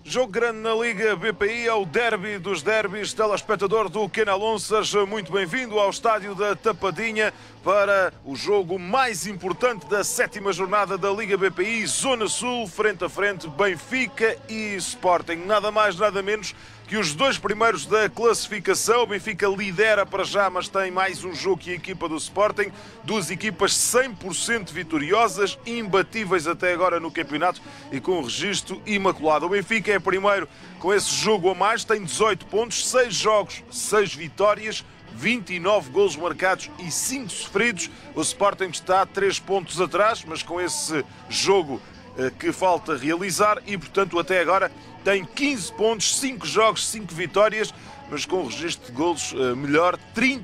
Jogo grande na Liga BPI, é o derby dos derbys. Telespectador do Canal 11, seja muito bem-vindo ao estádio da Tapadinha para o jogo mais importante da 7ª jornada da Liga BPI, Zona Sul, frente a frente, Benfica e Sporting. Nada mais, nada menos que os dois primeiros da classificação. O Benfica lidera para já, mas tem mais um jogo que a equipa do Sporting. Duas equipas 100% vitoriosas, imbatíveis até agora no campeonato e com um registro imaculado. O Benfica é primeiro com esse jogo a mais, tem 18 pontos, 6 jogos, 6 vitórias, 29 golos marcados e 5 sofridos. O Sporting está 3 pontos atrás, mas com esse jogo que falta realizar e, portanto, até agora tem 15 pontos, 5 jogos, 5 vitórias, mas com um registro de golos melhor,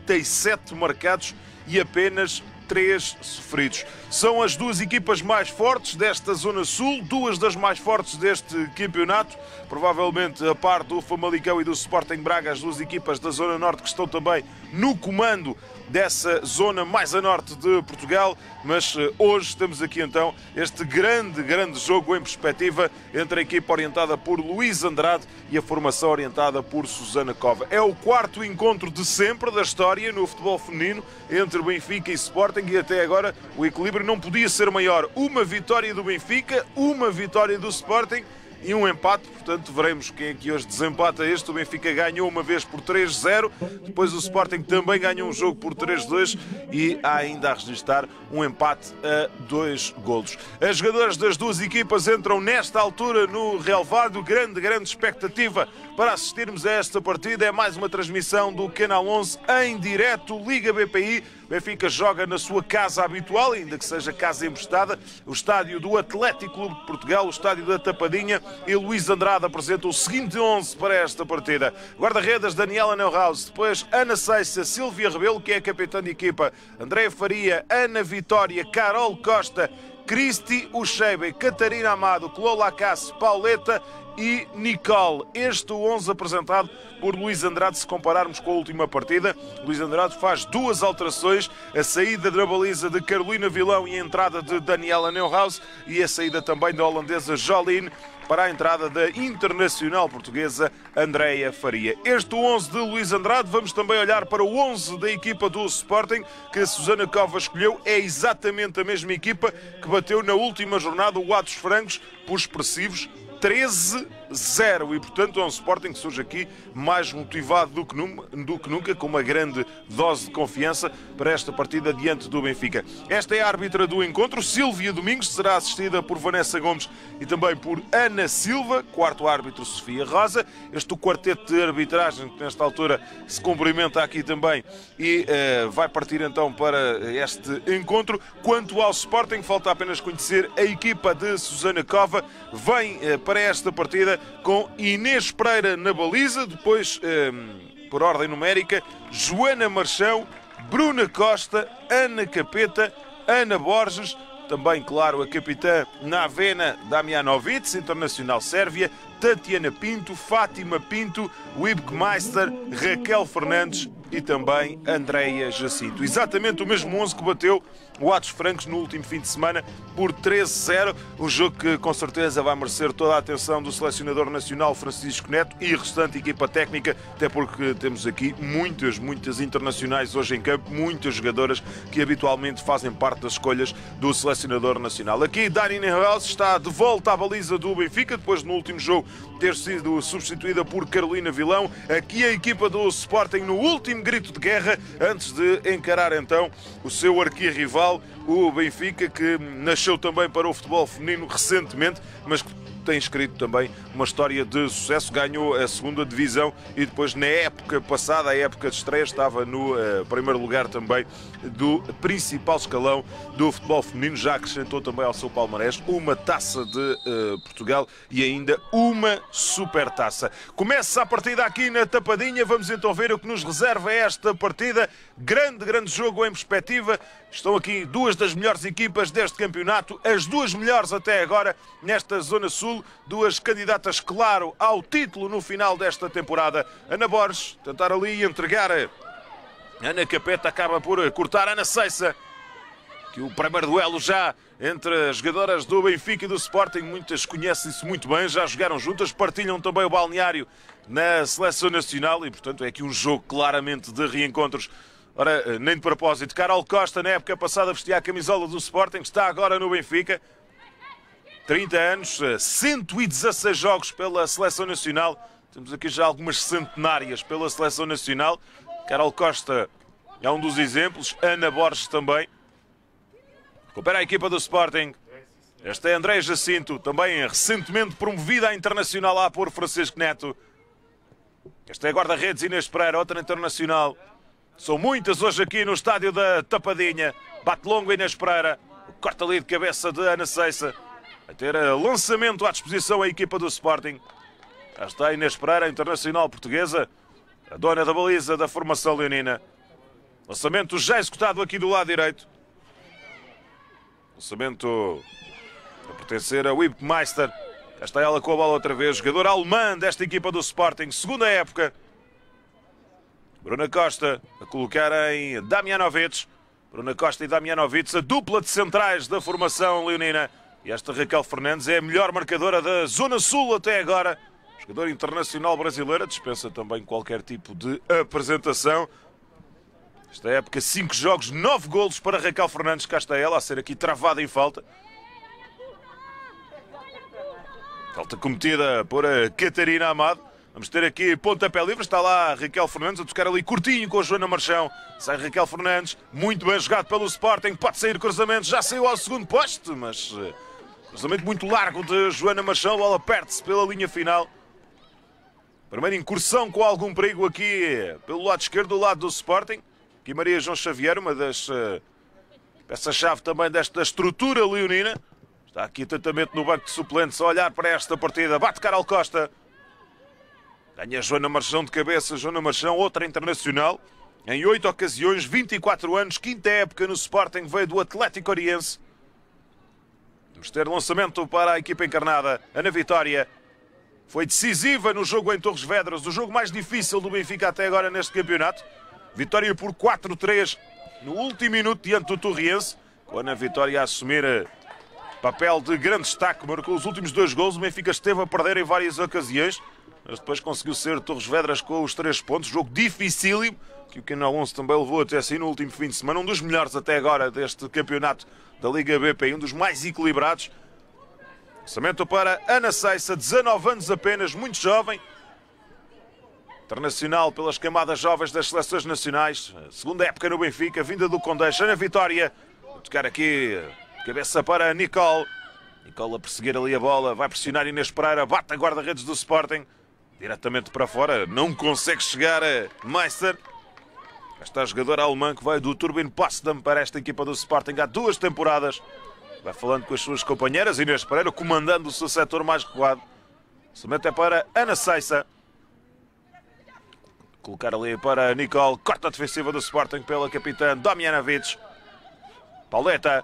37 marcados e apenas 3 sofridos. São as duas equipas mais fortes desta Zona Sul, duas das mais fortes deste campeonato, provavelmente a par do Famalicão e do Sporting Braga, as duas equipas da Zona Norte que estão também no comando dessa zona mais a norte de Portugal, mas hoje temos aqui então este grande jogo em perspectiva entre a equipa orientada por Luís Andrade e a formação orientada por Susana Cova. É o quarto encontro de sempre da história no futebol feminino entre Benfica e Sporting e até agora o equilíbrio não podia ser maior. Uma vitória do Benfica, uma vitória do Sporting e um empate, portanto veremos quem é que hoje desempata este. O Benfica ganhou uma vez por 3-0, depois o Sporting também ganhou um jogo por 3-2 e há ainda a registrar um empate a 2 golos. As jogadoras das duas equipas entram nesta altura no relvado, grande expectativa para assistirmos a esta partida. É mais uma transmissão do Canal 11 em direto, Liga BPI. Benfica joga na sua casa habitual, ainda que seja casa emprestada, o estádio do Atlético Clube de Portugal, o estádio da Tapadinha, e Luís Andrade apresenta o seguinte 11 para esta partida. Guarda-redes Daniela Neuhaus, depois Ana Seixa, Silvia Rebelo, que é a capitã de equipa, Andréia Faria, Ana Vitória, Carol Costa, Cristi Uchebe, Catarina Amado, Clola Acace, Pauleta e Nicole. Este 11 apresentado por Luís Andrade, se compararmos com a última partida. Luís Andrade faz duas alterações, a saída da baliza de Carolina Vilão e a entrada de Daniela Neuhaus e a saída também da holandesa Jolien para a entrada da internacional portuguesa Andréia Faria. Este 11 de Luís Andrade, vamos também olhar para o 11 da equipa do Sporting, que a Susana Cova escolheu. É exatamente a mesma equipa que bateu na última jornada o Atos Francos por expressivos 13-0 e, portanto, é um Sporting que surge aqui mais motivado do que nunca, com uma grande dose de confiança para esta partida diante do Benfica. Esta é a árbitra do encontro, Silvia Domingos, será assistida por Vanessa Gomes e também por Ana Silva, quarto árbitro Sofia Rosa. Este quarteto de arbitragem que nesta altura se cumprimenta aqui também e vai partir então para este encontro. Quanto ao Sporting, falta apenas conhecer a equipa de Susana Cova. Vem para esta partida com Inês Pereira na baliza, depois, por ordem numérica, Joana Marchão, Bruna Costa, Ana Capeta, Ana Borges, também, claro, a capitã Navena Damjanovic, internacional sérvia, Tatiana Pinto, Fátima Pinto, Wibke Meister, Raquel Fernandes e também Andréia Jacinto. Exatamente o mesmo 11 que bateu o Atos Francos no último fim de semana por 13-0. Um jogo que com certeza vai merecer toda a atenção do selecionador nacional Francisco Neto e restante equipa técnica, até porque temos aqui muitas internacionais hoje em campo, muitas jogadoras que habitualmente fazem parte das escolhas do selecionador nacional. Aqui Dani Neuhaus está de volta à baliza do Benfica, depois no último jogo ter sido substituída por Carolina Vilão. Aqui a equipa do Sporting no último grito de guerra, antes de encarar então o seu arquirrival, o Benfica, que nasceu também para o futebol feminino recentemente, mas que tem escrito também uma história de sucesso. Ganhou a segunda divisão e depois, na época passada, a época de estreia, estava no primeiro lugar também do principal escalão do futebol feminino. Já acrescentou também ao seu palmarés uma taça de Portugal e ainda uma supertaça. Começa a partida aqui na Tapadinha. Vamos então ver o que nos reserva esta partida. Grande jogo em perspectiva. Estão aqui duas das melhores equipas deste campeonato, as duas melhores até agora nesta Zona Sul, duas candidatas, claro, ao título no final desta temporada. Ana Borges, tentar ali entregar. Ana Capeta acaba por cortar. Ana Seixa Que o primeiro duelo já entre as jogadoras do Benfica e do Sporting, muitas conhecem-se muito bem, já jogaram juntas, partilham também o balneário na seleção nacional e, portanto, é aqui um jogo claramente de reencontros. Ora, nem de propósito, Carol Costa, na época passada, vestia a camisola do Sporting, está agora no Benfica. 30 anos, 116 jogos pela seleção nacional. Temos aqui já algumas centenárias pela seleção nacional. Carol Costa é um dos exemplos, Ana Borges também. Recupera a equipa do Sporting. Esta é André Jacinto, também recentemente promovida à internacional lá por Francisco Neto. Esta é a guarda-redes Inês Pereira, outra internacional. São muitas hoje aqui no estádio da Tapadinha. Bate longo Inês Pereira. Corta ali de cabeça de Ana Seiça. Vai ter lançamento à disposição a equipa do Sporting. Já está Inês Pereira, internacional portuguesa. A dona da baliza da formação leonina. Lançamento já executado aqui do lado direito. Lançamento a pertencer a Wipmeister. Já está ela com a bola outra vez. Jogadora alemã desta equipa do Sporting. Segunda época. Bruna Costa a colocar em Damjanovic. Bruna Costa e Damjanovic, a dupla de centrais da formação leonina. E esta Raquel Fernandes é a melhor marcadora da Zona Sul até agora. Jogadora internacional brasileira. Dispensa também qualquer tipo de apresentação. Esta época, 5 jogos, 9 golos para Raquel Fernandes. Cá está ela a ser aqui travada em falta. Falta cometida por Catarina Amado. Vamos ter aqui pontapé livre. Está lá Raquel Fernandes a tocar ali curtinho com a Joana Marchão. Sai Raquel Fernandes. Muito bem jogado pelo Sporting. Pode sair cruzamento. Já saiu ao segundo poste, mas cruzamento muito largo de Joana Marchão. A bola perde-se pela linha final. Primeira incursão com algum perigo aqui pelo lado esquerdo, do lado do Sporting. Aqui Maria João Xavier, uma das peças-chave também desta estrutura leonina. Está aqui atentamente no banco de suplentes a olhar para esta partida. Bate Carol Costa. Ganha Joana Marchão de cabeça. Joana Marchão, outra internacional. Em 8 ocasiões, 24 anos, quinta época no Sporting, veio do Atlético Oriense. Vamos ter lançamento para a equipa encarnada. Ana Vitória foi decisiva no jogo em Torres Vedras, o jogo mais difícil do Benfica até agora neste campeonato. Vitória por 4-3 no último minuto diante do Torriense. Com a Ana Vitória a assumir papel de grande destaque, marcou os últimos 2 golos. O Benfica esteve a perder em várias ocasiões, mas depois conseguiu ser Torres Vedras com os 3 pontos. Jogo dificílimo, que o Canal Alonso também levou até assim no último fim de semana. Um dos melhores até agora deste campeonato da Liga BP, um dos mais equilibrados. Lançamento para Ana Seiça, 19 anos apenas, muito jovem. Internacional pelas camadas jovens das seleções nacionais. Segunda época no Benfica, vinda do Condeixa. Ana Vitória, vou tocar aqui, cabeça para Nicole. Nicole a perseguir ali a bola, vai pressionar Inês Pereira, bate a guarda-redes do Sporting. Diretamente para fora, não consegue chegar a Meister. Esta jogadora alemã que vai do Turbine Potsdam para esta equipa do Sporting há 2 temporadas. Vai falando com as suas companheiras, Inês Pereira comandando o seu setor mais recuado. Se mete para Ana Seiça. Colocar ali para Nicole, corta a defensiva do Sporting pela capitã Damjanovic. Pauleta.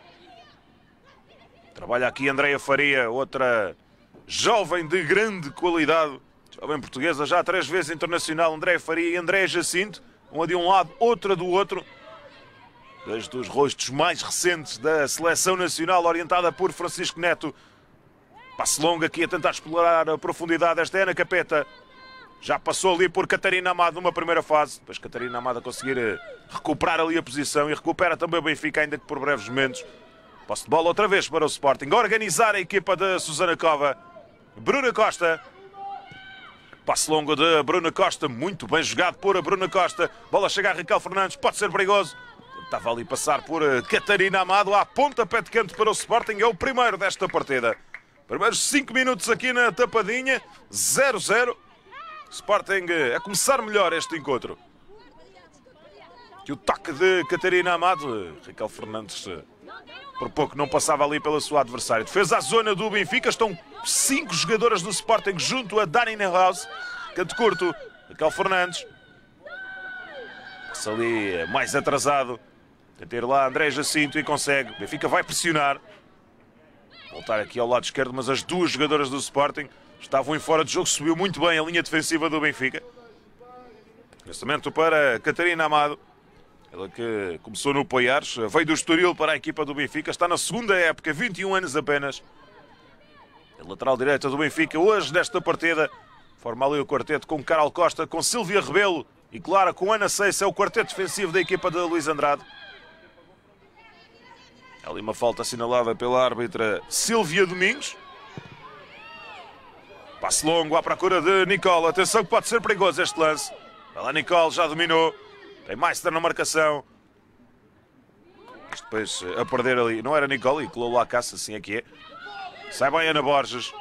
Trabalha aqui Andreia Faria, outra jovem de grande qualidade. Jovem portuguesa, já 3 vezes internacional. Andreia Faria e André Jacinto. Uma de um lado, outra do outro. 2 dos rostos mais recentes da seleção nacional, orientada por Francisco Neto. Passe longo aqui a tentar explorar a profundidade. Esta é Ana Capeta. Já passou ali por Catarina Amado numa primeira fase. Depois Catarina Amado a conseguir recuperar ali a posição. E recupera também o Benfica, ainda que por breves momentos. Posse de bola outra vez para o Sporting. Organizar a equipa de Susana Cova. Bruna Costa. Passe longo de Bruna Costa. Muito bem jogado por a Bruna Costa. Bola chega a Raquel Fernandes. Pode ser perigoso. Estava ali a passar por Catarina Amado. Há pontapé de canto para o Sporting. É o primeiro desta partida. Primeiros 5 minutos aqui na Tapadinha. 0-0. Sporting a começar melhor este encontro. Que o toque de Catarina Amado. Raquel Fernandes por pouco não passava ali pela sua adversária. Defesa à zona do Benfica. Estão 5 jogadoras do Sporting junto a Dani Neuhaus. Canto curto. Raquel Fernandes. Passa ali mais atrasado. Tenta ir lá André Jacinto e consegue. Benfica vai pressionar. Voltar aqui ao lado esquerdo, mas as 2 jogadoras do Sporting estavam em fora de jogo. Subiu muito bem a linha defensiva do Benfica. Lançamento para Catarina Amado. Ela que começou no Poiares, veio do Estoril para a equipa do Benfica, está na segunda época, 21 anos apenas. A lateral direita do Benfica, hoje nesta partida, forma ali o quarteto com Carol Costa, com Silvia Rebelo e, claro, com Ana Seiça, é o quarteto defensivo da equipa de Luís Andrade. Ali uma falta assinalada pela árbitra Silvia Domingos. Passe longo à procura de Nicole. Atenção que pode ser perigoso este lance. Vai lá Nicole, já dominou. Tem Meister na marcação. Isto depois a perder ali. Não era Nicole e colou lá a caça, assim é que é. Sai bem Ana Borges.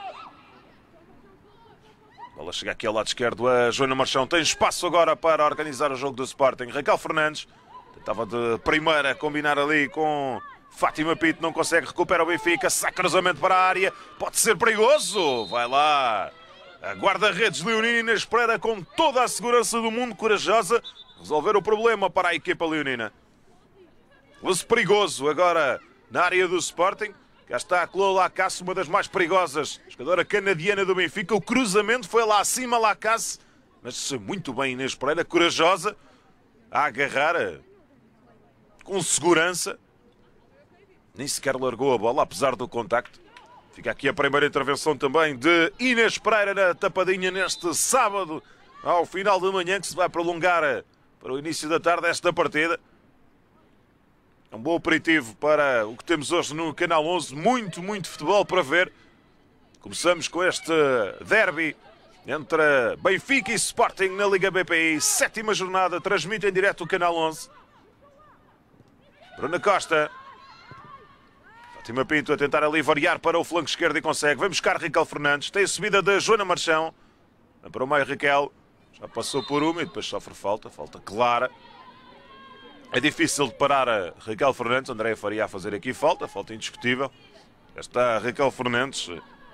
Ela chega aqui ao lado esquerdo a Joana Marchão. Tem espaço agora para organizar o jogo do Sporting. Raquel Fernandes. Tentava de primeira combinar ali com Fátima Pinto. Não consegue, recupera o Benfica. Sai cruzamento para a área. Pode ser perigoso. Vai lá. A guarda-redes Leonina espera com toda a segurança do mundo, corajosa, resolver o problema para a equipa leonina. Lance perigoso agora na área do Sporting. Cá está a Chloé Lacasse, uma das mais perigosas. Jogadora canadiana do Benfica. O cruzamento foi lá acima, Lacasse. Mas muito bem Inês Pereira, corajosa, a agarrar com segurança. Nem sequer largou a bola, apesar do contacto. Fica aqui a primeira intervenção também de Inês Pereira na Tapadinha neste sábado, ao final da manhã, que se vai prolongar para o início da tarde esta partida. É um bom aperitivo para o que temos hoje no Canal 11. Muito futebol para ver. Começamos com este derby entre Benfica e Sporting na Liga BPI. 7ª jornada, transmite em direto o Canal 11. Bruna Costa. Fátima Pinto a tentar ali variar para o flanco esquerdo e consegue. Vem buscar Raquel Fernandes. Tem a subida da Joana Marchão. Vem para o meio Raquel. Já passou por uma e depois sofre falta. Falta clara. É difícil de parar a Raquel Fernandes. Andréia Faria a fazer aqui falta. Falta indiscutível. Está a Raquel Fernandes.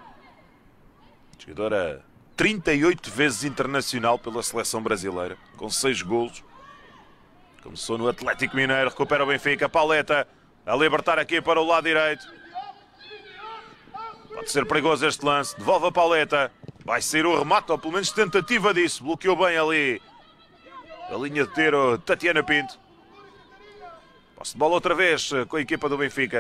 Jogadora 38 vezes internacional pela seleção brasileira. Com 6 golos. Começou no Atlético Mineiro. Recupera o Benfica. Pauleta. A libertar aqui para o lado direito. Pode ser perigoso este lance. Devolve a Pauleta. Vai sair o remate, ou pelo menos tentativa disso. Bloqueou bem ali a linha de tiro Tatiana Pinto. Posse de bola outra vez com a equipa do Benfica.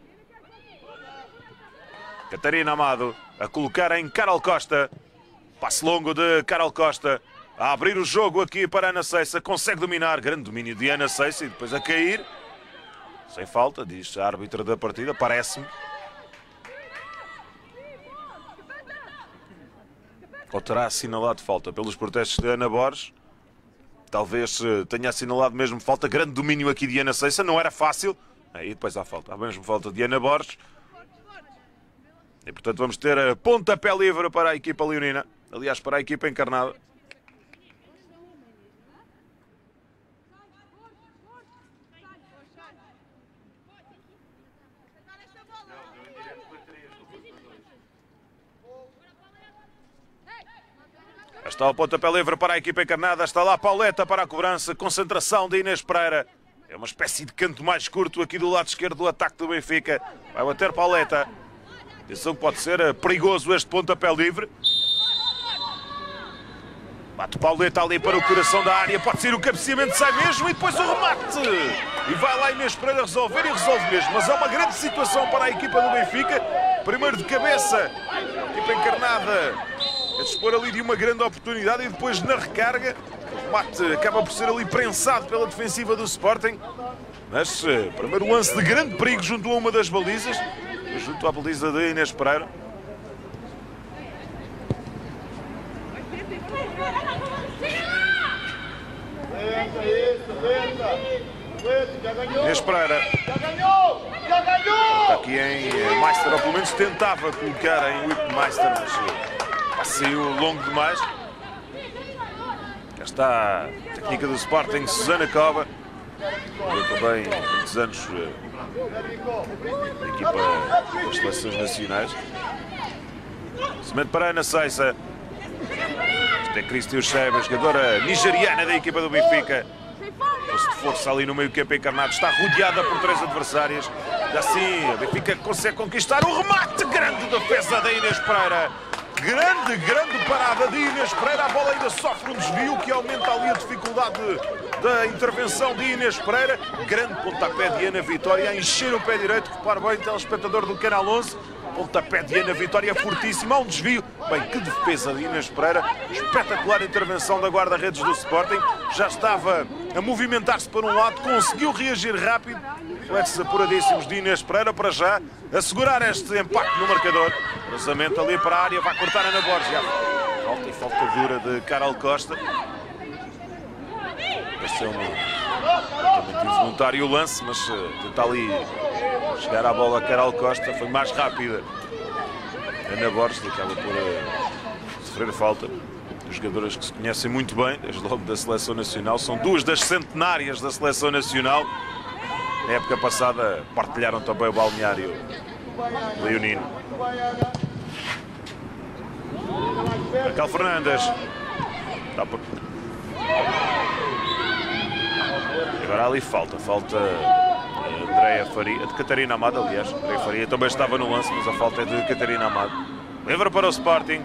Catarina Amado a colocar em Carol Costa. Passe longo de Carol Costa. A abrir o jogo aqui para Ana Seiça. Consegue dominar. Grande domínio de Ana Seiça e depois a cair. Sem falta, diz a árbitra da partida, parece-me. Ou terá assinalado falta pelos protestos de Ana Borges. Talvez tenha assinalado mesmo falta. Grande domínio aqui de Ana Seiça, não era fácil. Aí depois há falta, há mesmo falta de Ana Borges. E portanto vamos ter pontapé livre para a equipa leonina. Aliás, para a equipa encarnada. Está o pontapé livre para a equipa encarnada. Está lá a Pauleta para a cobrança. Concentração de Inês Pereira. É uma espécie de canto mais curto aqui do lado esquerdo do ataque do Benfica. Vai bater Pauleta. Atenção que pode ser perigoso este pontapé livre. Bate Pauleta ali para o coração da área. Pode ser o cabeceamento, sai mesmo e depois o remate. E vai lá Inês Pereira resolver e resolve mesmo. Mas é uma grande situação para a equipa do Benfica. Primeiro de cabeça. A equipa encarnada a dispor ali de uma grande oportunidade e depois na recarga o remate acaba por ser ali prensado pela defensiva do Sporting. Mas primeiro lance de grande perigo junto a uma das balizas, junto à baliza de Inês Pereira. Inês Pereira está aqui em Meister, ou pelo menos tentava colocar em Whip Meister, mas saiu longo demais. Cá está a técnica do Sporting, Susana Cova. Eu também muitos anos da equipa das seleções nacionais. Se mete para Ana Seiça. Isto é Cristi Uchebe, jogadora nigeriana da equipa do Benfica. Posto de força ali no meio campo encarnado. Está rodeada por 3 adversárias. Assim, a Benfica consegue conquistar o remate. Grande defesa da Inês Pereira. Grande parada de Inês Pereira. A bola ainda sofre um desvio que aumenta ali a dificuldade da intervenção de Inês Pereira. Grande pontapé de Ana Vitória a encher o pé direito. Repare bem, telespectador do Canal 11. Pontapé de Ana Vitória fortíssimo. Há um desvio. Bem, que defesa de Inês Pereira. Espetacular intervenção da guarda-redes do Sporting. Já estava a movimentar-se para um lado. Conseguiu reagir rápido. Reflexos apuradíssimos de Inês Pereira para já assegurar este empate no marcador. Cruzamento ali para a área. Vai cortar Ana Borges. Falta e falta dura de Carol Costa. Pareceu totalmente involuntário o lance, mas tenta ali chegar à bola a Carol Costa. Foi mais rápida. Ana Borges acaba por sofrer falta. Os jogadoras que se conhecem muito bem, desde logo da Seleção Nacional. São duas das centenárias da Seleção Nacional. Na época passada partilharam também o balneário leonino. Raquel Fernandes. Agora ali falta de Andréia Faria, de Catarina Amado, aliás. Andréia Faria também estava no lance, mas a falta é de Catarina Amado. Livre para o Sporting.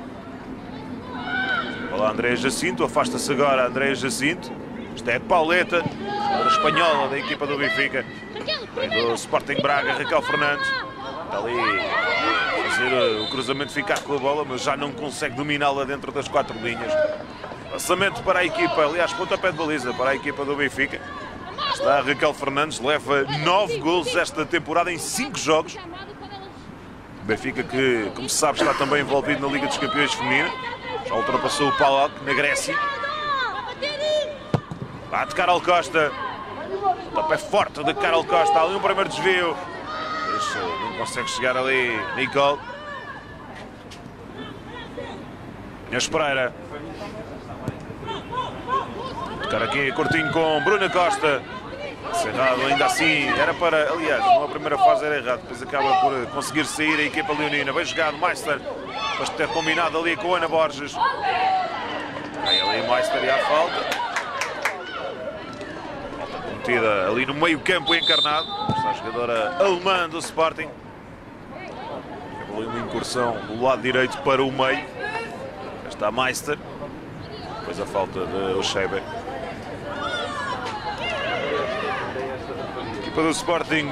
Olá, Andréia Jacinto, afasta-se agora Andréia Jacinto. Isto é de Pauleta, a espanhola da equipa do Benfica. Vem do Sporting Braga, Raquel Fernandes. Está ali a fazer o cruzamento, ficar com a bola, mas já não consegue dominá-la dentro das 4 linhas. Lançamento para a equipa, aliás, pontapé de baliza para a equipa do Benfica. Está a Raquel Fernandes, leva 9 golos esta temporada em 5 jogos. O Benfica que, como se sabe, está também envolvido na Liga dos Campeões Feminina. Já ultrapassou o PAOK na Grécia. Bate Carol Costa. Pontapé forte de Carol Costa. Ali um primeiro desvio. Não consegue chegar ali Nicole. Inês Pereira. Tocar aqui curtinho com Bruna Costa. Errado, ainda assim, era para, aliás, numa primeira fase era errado, depois acaba por conseguir sair a equipa leonina. Bem jogado, Meister, depois de ter combinado ali com Ana Borges. Aí ali Meister e a falta. Falta cometida ali no meio campo encarnado. Está a jogadora alemã do Sporting. Ali uma incursão do lado direito para o meio. Está Meister. Depois a falta de Oshebe. Para o Sporting,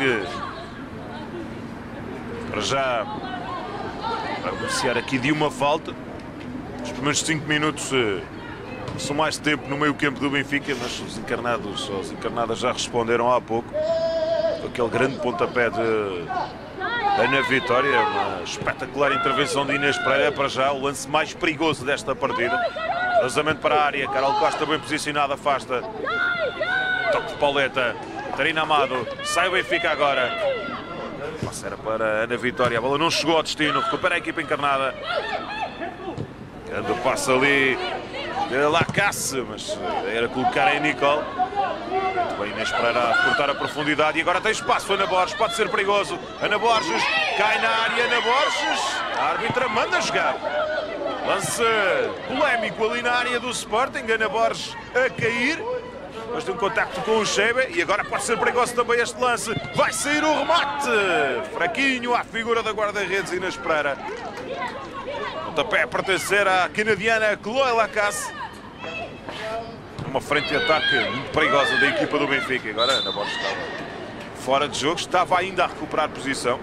para já vai beneficiar aqui de uma falta. Os primeiros 5 minutos são mais tempo no meio campo do Benfica, mas os encarnadas já responderam há pouco. Aquele grande pontapé de Ana Vitória, uma espetacular intervenção de Inês Pereira. Para já o lance mais perigoso desta partida. Cruzamento para a área, Carol Costa bem posicionada, afasta. Toque de Pauleta. Catarina Amado, sai o Benfica agora. Passo era para Ana Vitória, a bola não chegou ao destino, recupera a equipa encarnada. Grande passo ali de Lacasse, mas era colocar em Nicole. Muito bem, Inês Pereira a cortar a profundidade e agora tem espaço. Ana Borges, pode ser perigoso. Ana Borges, cai na área, Ana Borges. A árbitra manda jogar. Lance polémico ali na área do Sporting, Ana Borges a cair. Depois de um contacto com o Shebe e agora pode ser perigoso também este lance. Vai sair o remate. Fraquinho à figura da guarda-redes Inês Pereira. Pontapé a pertencer à canadiana Chloé Lacasse. Uma frente de ataque muito perigosa da equipa do Benfica. Agora Ana Borges estava fora de jogo. Estava ainda a recuperar posição.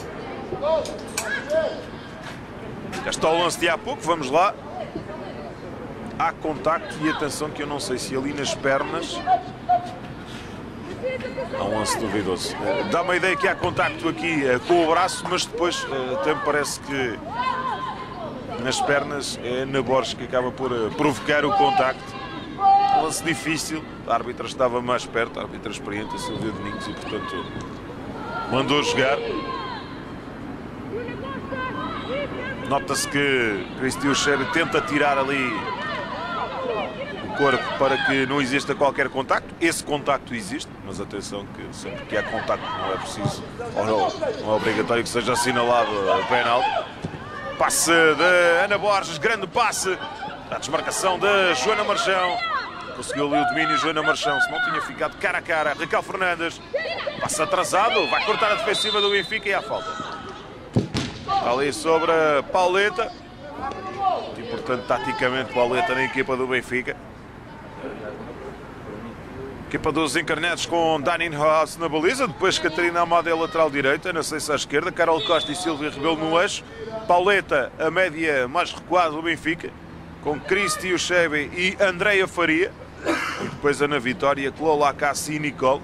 Já está o lance de há pouco. Vamos lá. Há contacto e atenção que eu não sei se ali nas pernas há um lance duvidoso. Dá uma ideia que há contacto aqui com o braço, mas depois até me parece que nas pernas é Ana Borges que acaba por provocar o contacto. Um lance difícil, a árbitra estava mais perto, a árbitra experiente, a Silvia Domingos, e portanto mandou jogar. Nota-se que Cristi Oshebe tenta tirar ali corpo para que não exista qualquer contacto. Esse contacto existe, mas atenção que sempre que há contacto não é preciso, ou não é obrigatório que seja assinalado o penalti. Passe de Ana Borges, grande passe. A desmarcação de Joana Marchão. Conseguiu ali o domínio Joana Marchão, se não tinha ficado cara a cara. Raquel Fernandes, passe atrasado, vai cortar a defensiva do Benfica e há falta. Está ali sobre a Pauleta. Muito importante taticamente Pauleta na equipa do Benfica. Equipa dos encarnados com Dani Haas na baliza, depois Catarina Amado é lateral direita, Ana Seixas à esquerda, Carol Costa e Silvia Rebelo no eixo, Pauleta, a média mais recuada do Benfica, com Cristi Uchebe e Andreia Faria, e depois Ana Vitória, Clola Cassi e Nicole.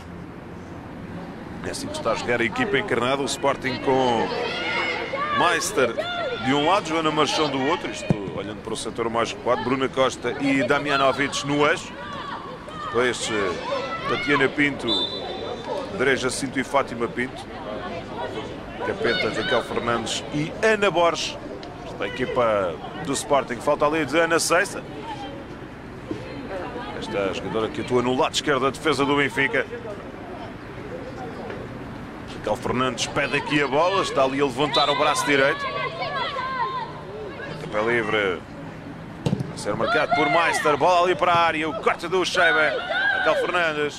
É assim que está a jogar a equipa encarnada, o Sporting com Meister de um lado, Joana Marchão do outro, isto olhando para o setor mais recuado, Bruna Costa e Damianovic no eixo. Depois Tatiana Pinto, André Jacinto e Fátima Pinto, Capeta, Raquel Fernandes e Ana Borges. Esta equipa do Sporting, falta ali de Ana Seixas. Esta jogadora que atua no lado esquerdo da defesa do Benfica. Raquel Fernandes pede aqui a bola, está ali a levantar o braço direito. Pé livre. A ser marcado por Meister, bola ali para a área, o corte do Uchebe, Raquel Fernandes.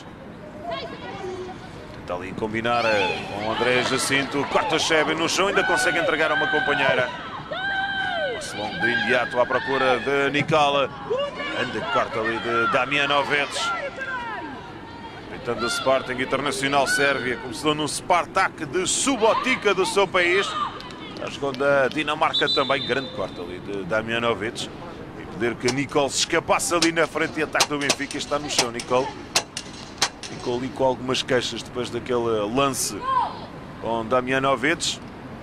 Tenta ali combinar com o André Jacinto, corta o Uchebe no chão, ainda consegue entregar a uma companheira. Passe longo de imediato à procura de Nicola. Anda, corta ali de Damianovic. Tentando o Sporting Internacional Sérvia, começou no Spartak de Subotica do seu país. Jogou da Dinamarca também, grande corte ali de Damianovic. Pedir que a Nicole se escapasse ali na frente de ataque do Benfica. Está no chão, Nicole. Ficou ali com algumas queixas depois daquele lance com Damianovic.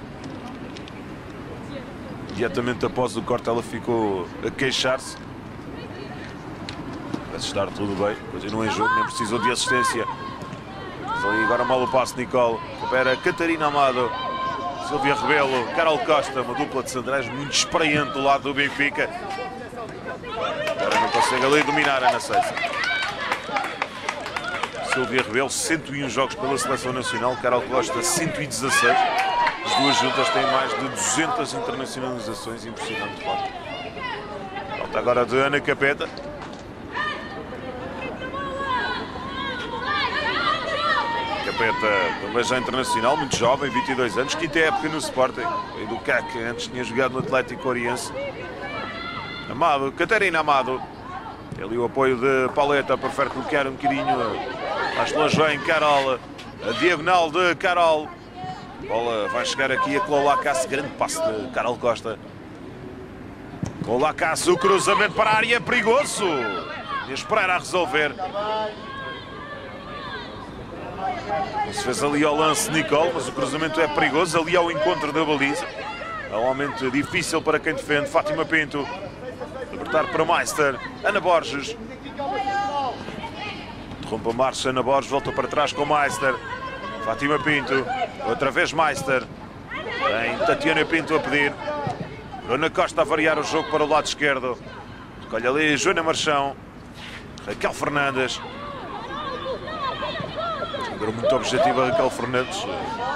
Imediatamente após o corte ela ficou a queixar-se. Parece estar tudo bem, continua em jogo, nem precisou de assistência. Mas ali agora mal o passo, Nicole. Recupera Catarina Amado, Silvia Rebelo, Carol Costa, uma dupla de centrais muito experiente do lado do Benfica. Agora não consegue ali dominar a Ana Seixas. Silvia Rebelo, 101 jogos pela Seleção Nacional, Carol Costa, 116. As duas juntas têm mais de 200 internacionalizações, impressionante de facto. Falta agora de Ana Capeta. Capeta também já internacional, muito jovem, 22 anos, quinta época no Sporting, veio do CAC, antes tinha jogado no Atlético Oriense. Amado, Catarina Amado, tem ali o apoio de Pauleta, prefere bloquear um bocadinho mais longe vem Carol, a diagonal de Carol. A bola vai chegar aqui a Clola Cassi, grande passe de Carol Costa. Clola Cassi, o cruzamento para a área, perigoso. E esperar a resolver. Se fez ali ao lance Nicole, mas o cruzamento é perigoso, ali ao encontro da baliza. É um momento difícil para quem defende. Fátima Pinto, libertar para Meister, Ana Borges. Interrompe a marcha, Ana Borges volta para trás com Meister. Fátima Pinto, outra vez Meister. Tem Tatiana Pinto a pedir. Bruna Costa a variar o jogo para o lado esquerdo. Escolhe ali Joana Marchão, Raquel Fernandes. Agora muito objetiva Raquel Fernandes.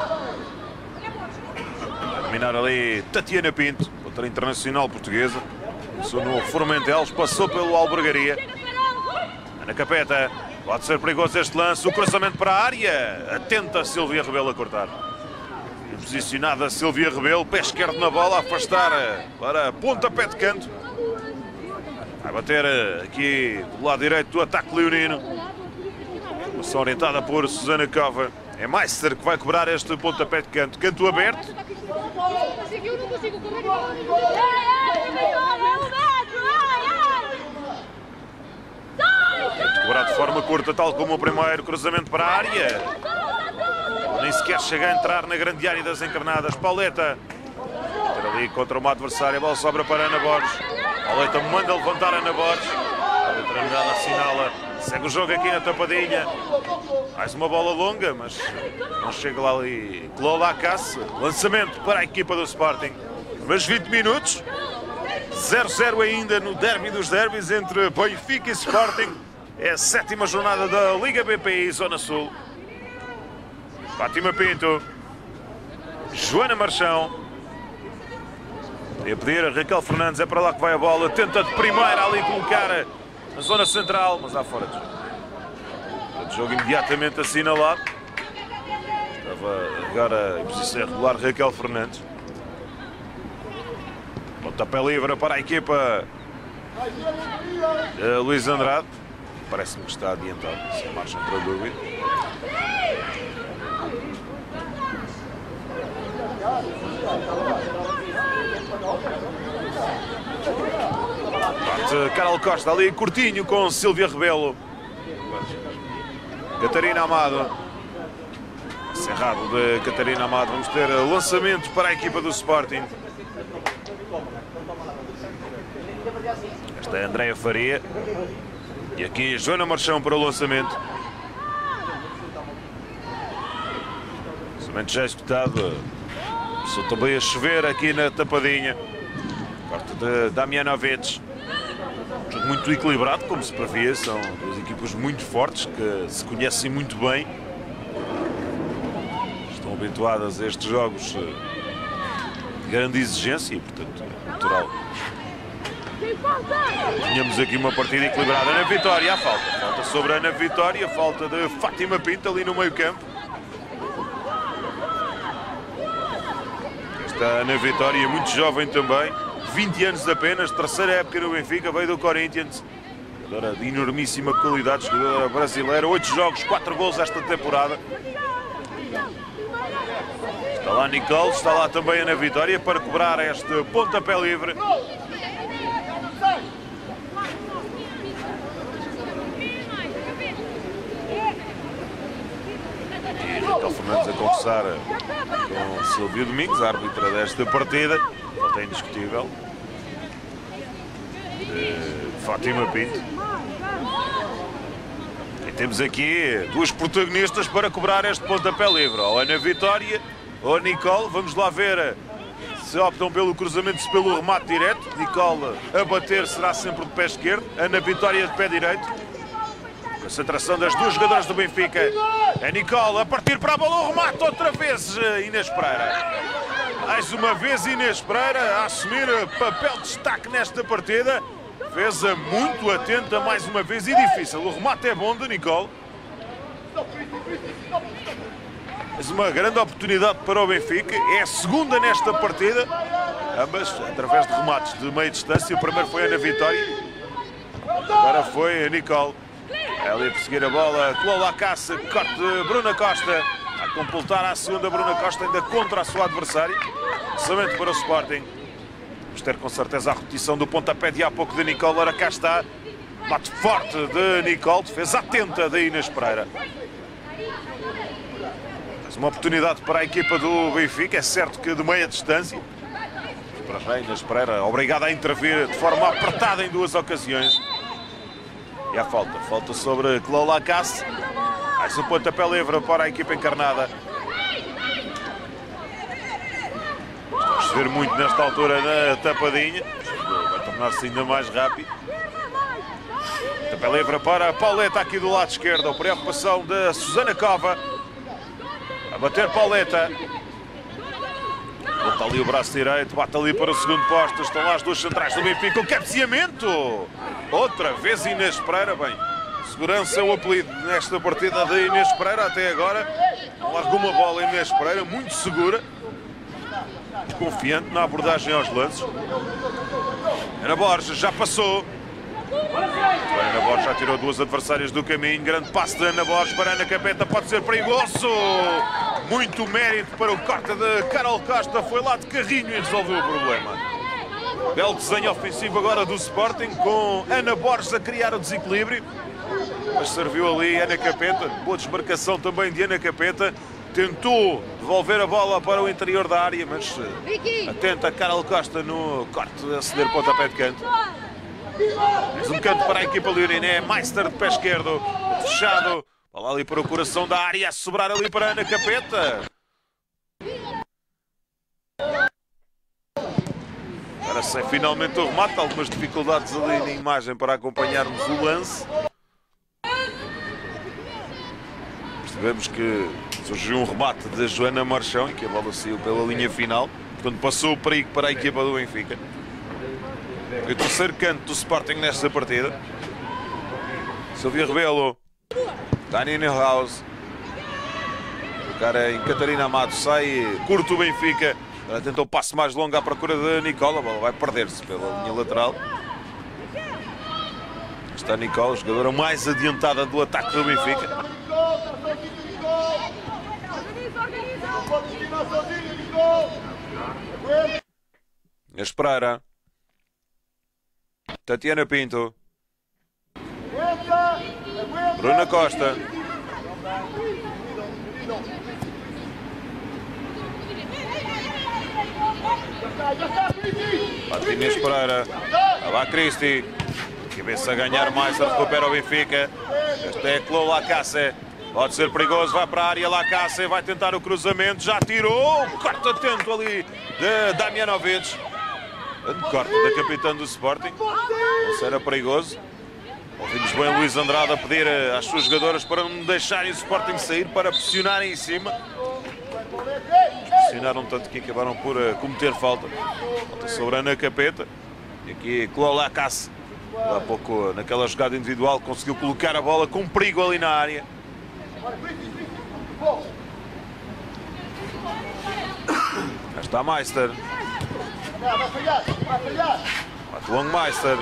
A dominar ali Tatiana Pinto, outra internacional portuguesa. Começou no Formentelos, passou pelo Albergaria. Ana Capeta, pode ser perigoso este lance. O cruzamento para a área. Atenta Silvia Rebelo a cortar. Posicionada Silvia Rebelo, pé esquerdo na bola, afastar para pontapé de canto. Vai bater aqui do lado direito do ataque leonino. Só orientada por Susana Cova. É Meister que vai cobrar este pontapé de canto. Canto aberto. Canto cobrado de forma curta, tal como o primeiro. Cruzamento para a área. Nem sequer chega a entrar na grande área das encarnadas. Pauleta. Ali contra uma adversária. A bola sobra para Ana Borges. Pauleta manda levantar Ana Borges. A determinada assinala. Segue o jogo aqui na tapadinha. Mais uma bola longa, mas não chega lá ali. Clola Cassi. Lançamento para a equipa do Sporting. Mas 20 minutos. 0-0 ainda no derby dos derbys entre Benfica e Sporting. É a 7ª jornada da Liga BPI Zona Sul. Fátima Pinto. Joana Marchão. E a pedir a Raquel Fernandes. É para lá que vai a bola. Tenta de primeira ali colocar na zona central, mas há fora de jogo. O jogo imediatamente assinalado. Estava agora em posição regular Raquel Fernandes. Pontapé livre para a equipa de Luís Andrade. parece-me que está adiantado, sem margem para dúvida. Bate Carol Costa ali curtinho com Silvia Rebelo. Catarina Amado. Cerrado de Catarina Amado. Vamos ter lançamento para a equipa do Sporting. Esta é a Andréia Faria. E aqui Joana Marchão para o lançamento. Lançamento já executado. Começou também a chover aqui na tapadinha. Corte de Damianovic. Jogo muito equilibrado, como se previa. São duas equipas muito fortes que se conhecem muito bem. Estão habituadas a estes jogos de grande exigência e, portanto, é natural. Tínhamos aqui uma partida equilibrada. Ana Vitória, a falta. Falta sobre a Ana Vitória. Falta de Fátima Pinto ali no meio campo. Esta Ana Vitória, muito jovem também. 20 anos apenas. Terceira época no Benfica. Veio do Corinthians. Jogadora de enormíssima qualidade. Jogadora brasileira. 8 jogos, 4 gols esta temporada. Está lá Nicole. Está lá também a Ana Vitória para cobrar este pontapé livre. Raquel Fernandes a conversar com Silvia Domingos, a árbitra desta partida. Falta indiscutível. Fátima Pinto. E temos aqui duas protagonistas para cobrar este pontapé livre. Ou Ana Vitória ou Nicole. Vamos lá ver se optam pelo cruzamento, se pelo remate direto. Nicole a bater será sempre de pé esquerdo. Ana Vitória de pé direito. Concentração das duas jogadoras do Benfica. É Nicole a partir para a bola, o remate outra vez Inês Pereira. Mais uma vez Inês Pereira a assumir papel de destaque nesta partida. Defesa muito atenta mais uma vez e difícil. O remate é bom de Nicole. Mas uma grande oportunidade para o Benfica. É a segunda nesta partida. Ambas através de remates de meia distância. O primeiro foi a Ana Vitória. Agora foi a Nicole. Ela a perseguir a bola, colou lá a caça, corte de Bruna Costa. A completar a segunda Bruna Costa ainda contra a sua adversária. Lançamento para o Sporting. Vamos ter com certeza a repetição do pontapé de há pouco de Nicole. Ora cá está. Bate forte de Nicole. Defesa atenta de Inês Pereira. Mais uma oportunidade para a equipa do Benfica. É certo que de meia distância. Para já Inês Pereira obrigada a intervir de forma apertada em duas ocasiões. E a falta sobre Clola Lacasse. Mais um pontapé livre para a equipa encarnada. Vamos ver muito nesta altura na tapadinha. Vai tornar-se ainda mais rápido. Pontapé livre para a Pauleta aqui do lado esquerdo. A preocupação da Susana Cova. A bater Pauleta. Volta ali o braço direito, bate ali para o segundo posto. Estão lá as duas centrais do Benfica. O cabeceamento! Outra vez Inês Pereira. Bem, segurança é o apelido nesta partida de Inês Pereira até agora. Largou uma bola Inês Pereira, muito segura. Confiante na abordagem aos lances. Ana Borges já passou. Bem, Ana Borges já tirou duas adversárias do caminho. Grande passe de Ana Borges para Ana Capeta. Pode ser perigoso. Muito mérito para o corte de Carol Costa. Foi lá de carrinho e resolveu o problema. Belo desenho ofensivo agora do Sporting, com Ana Borges a criar o desequilíbrio. Mas serviu ali Ana Capeta. Boa desmarcação também de Ana Capeta. Tentou devolver a bola para o interior da área, mas atenta Carol Costa no corte a ceder pontapé de canto. Mais um canto para a equipa leonina. Meister de pé esquerdo. Fechado. Bola ali para o coração da área. A sobrar ali para Ana Capeta. Agora sai finalmente o remate. Algumas dificuldades ali na imagem para acompanharmos o lance. Percebemos que surgiu um remate de Joana Marchão e que a bola saiu pela linha final. Portanto, passou o perigo para a equipa do Benfica. O terceiro canto do Sporting nesta partida. Silvia Rebelo. Dani Neuhaus. O cara em Catarina Amado sai curto o Benfica. Ela tentou o passo mais longo à procura de Nicole. A bola vai perder-se pela linha lateral. Está Nicole, jogadora mais adiantada do ataque do Benfica. Esperar. Tatiana Pinto. Bruna Costa. Martínez Pereira. Lá Cristi. Cabeça a ganhar mais, recupera o Benfica. Este é Clô Lacasse. Pode ser perigoso, vai para a área Lacasse, vai tentar o cruzamento, já tirou. Corte atento ali de Damjanovic. Corte da capitã do Sporting. Isso era perigoso. Ouvimos bem Luís Andrade a pedir às suas jogadoras para não deixarem o Sporting sair, para pressionarem em cima. Pressionaram tanto que acabaram por cometer falta. Falta sobre Ana Capeta. E aqui Clô Lacasse. Há pouco, naquela jogada individual, conseguiu colocar a bola com perigo ali na área. Já está Meister. Atuang Meister.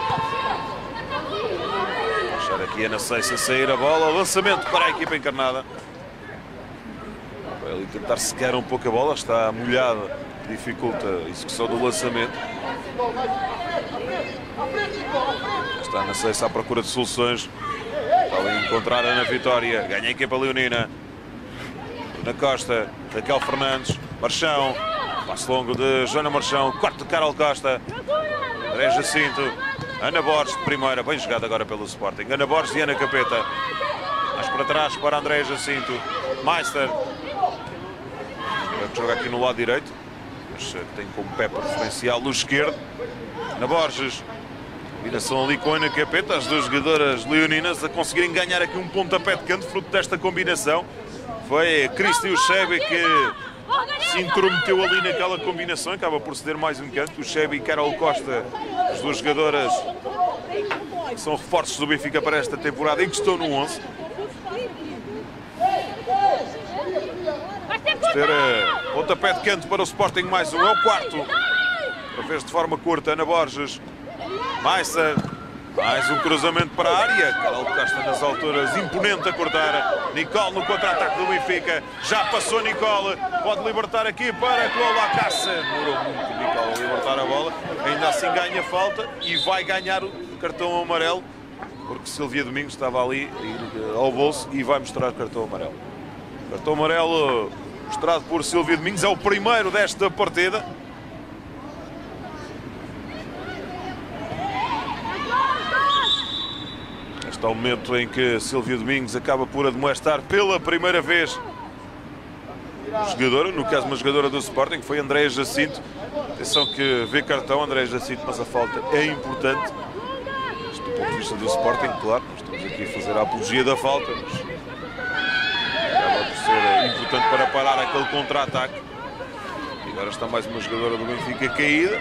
Deixar aqui a Ana Seixas sair a bola. Lançamento para a equipa encarnada. Vai ali tentar secar um pouco a bola. Está molhada. Dificulta a execução do lançamento. Está Ana Seixas à procura de soluções. Está ali a encontrar a Ana Vitória. Ganha a equipa leonina. Na Costa. Raquel Fernandes. Marchão. Passo longo de Joana Marchão. Corte de Carol Costa. André Jacinto. Ana Borges de primeira. Bem jogada agora pelo Sporting. Ana Borges e Ana Capeta. Mais para trás para André Jacinto. Meister. Joga aqui no lado direito. Mas tem como pé preferencial o esquerdo. Ana Borges. Combinação ali com a Ana Capeta. As duas jogadoras leoninas a conseguirem ganhar aqui um pontapé de canto fruto desta combinação. Foi Cristi Uchebi que se intrometeu ali naquela combinação. Acaba por ceder mais um canto. Uchebi e Carol Costa, as duas jogadoras que são reforços do Benfica para esta temporada e que estão no 11. Vamos ter pontapé de canto para o Sporting, mais um. É o quarto. Outra vez de forma curta, Ana Borges. Meister. Mais um cruzamento para a área. Carol Costa nas alturas, imponente a cortar. Nicole no contra-ataque do Benfica. Já passou Nicole. Pode libertar aqui para Clô Lacasse. Demorou muito Nicole a libertar a bola. Ainda assim ganha falta e vai ganhar o cartão amarelo. Porque Silvia Domingos estava ali a ir ao bolso e vai mostrar cartão amarelo. Cartão amarelo mostrado por Silvia Domingos. É o primeiro desta partida. Este é o momento em que Silvia Domingos acaba por admoestar pela primeira vez jogadora, no caso uma jogadora do Sporting, que foi Andréa Jacinto. Atenção que vê cartão Andréa Jacinto, mas a falta é importante. Do ponto de vista do Sporting, claro, estamos aqui a fazer a apologia da falta, mas acaba por ser importante para parar aquele contra-ataque. E agora está mais uma jogadora do Benfica caída.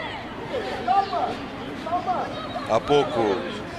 Há pouco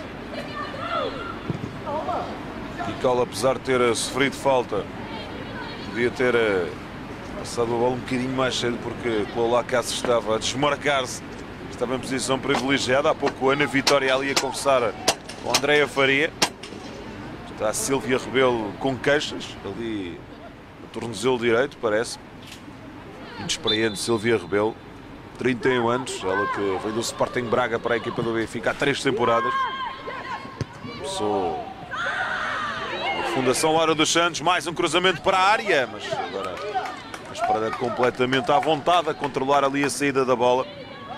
Nicole, apesar de ter sofrido falta, podia ter passado a bola um bocadinho mais cedo, porque Clô Lacasse estava a desmarcar-se, estava em posição privilegiada. Há pouco Ana Vitória ali a conversar com Andréa Faria. Está a Silvia Rebelo com queixas, ali no tornozelo direito, parece. Muito experiente Silvia Rebelo, 31 anos, ela que veio do Sporting Braga para a equipa do Benfica há 3 temporadas. Começou Fundação Laura dos Santos, mais um cruzamento para a área, mas agora para completamente à vontade a controlar ali a saída da bola.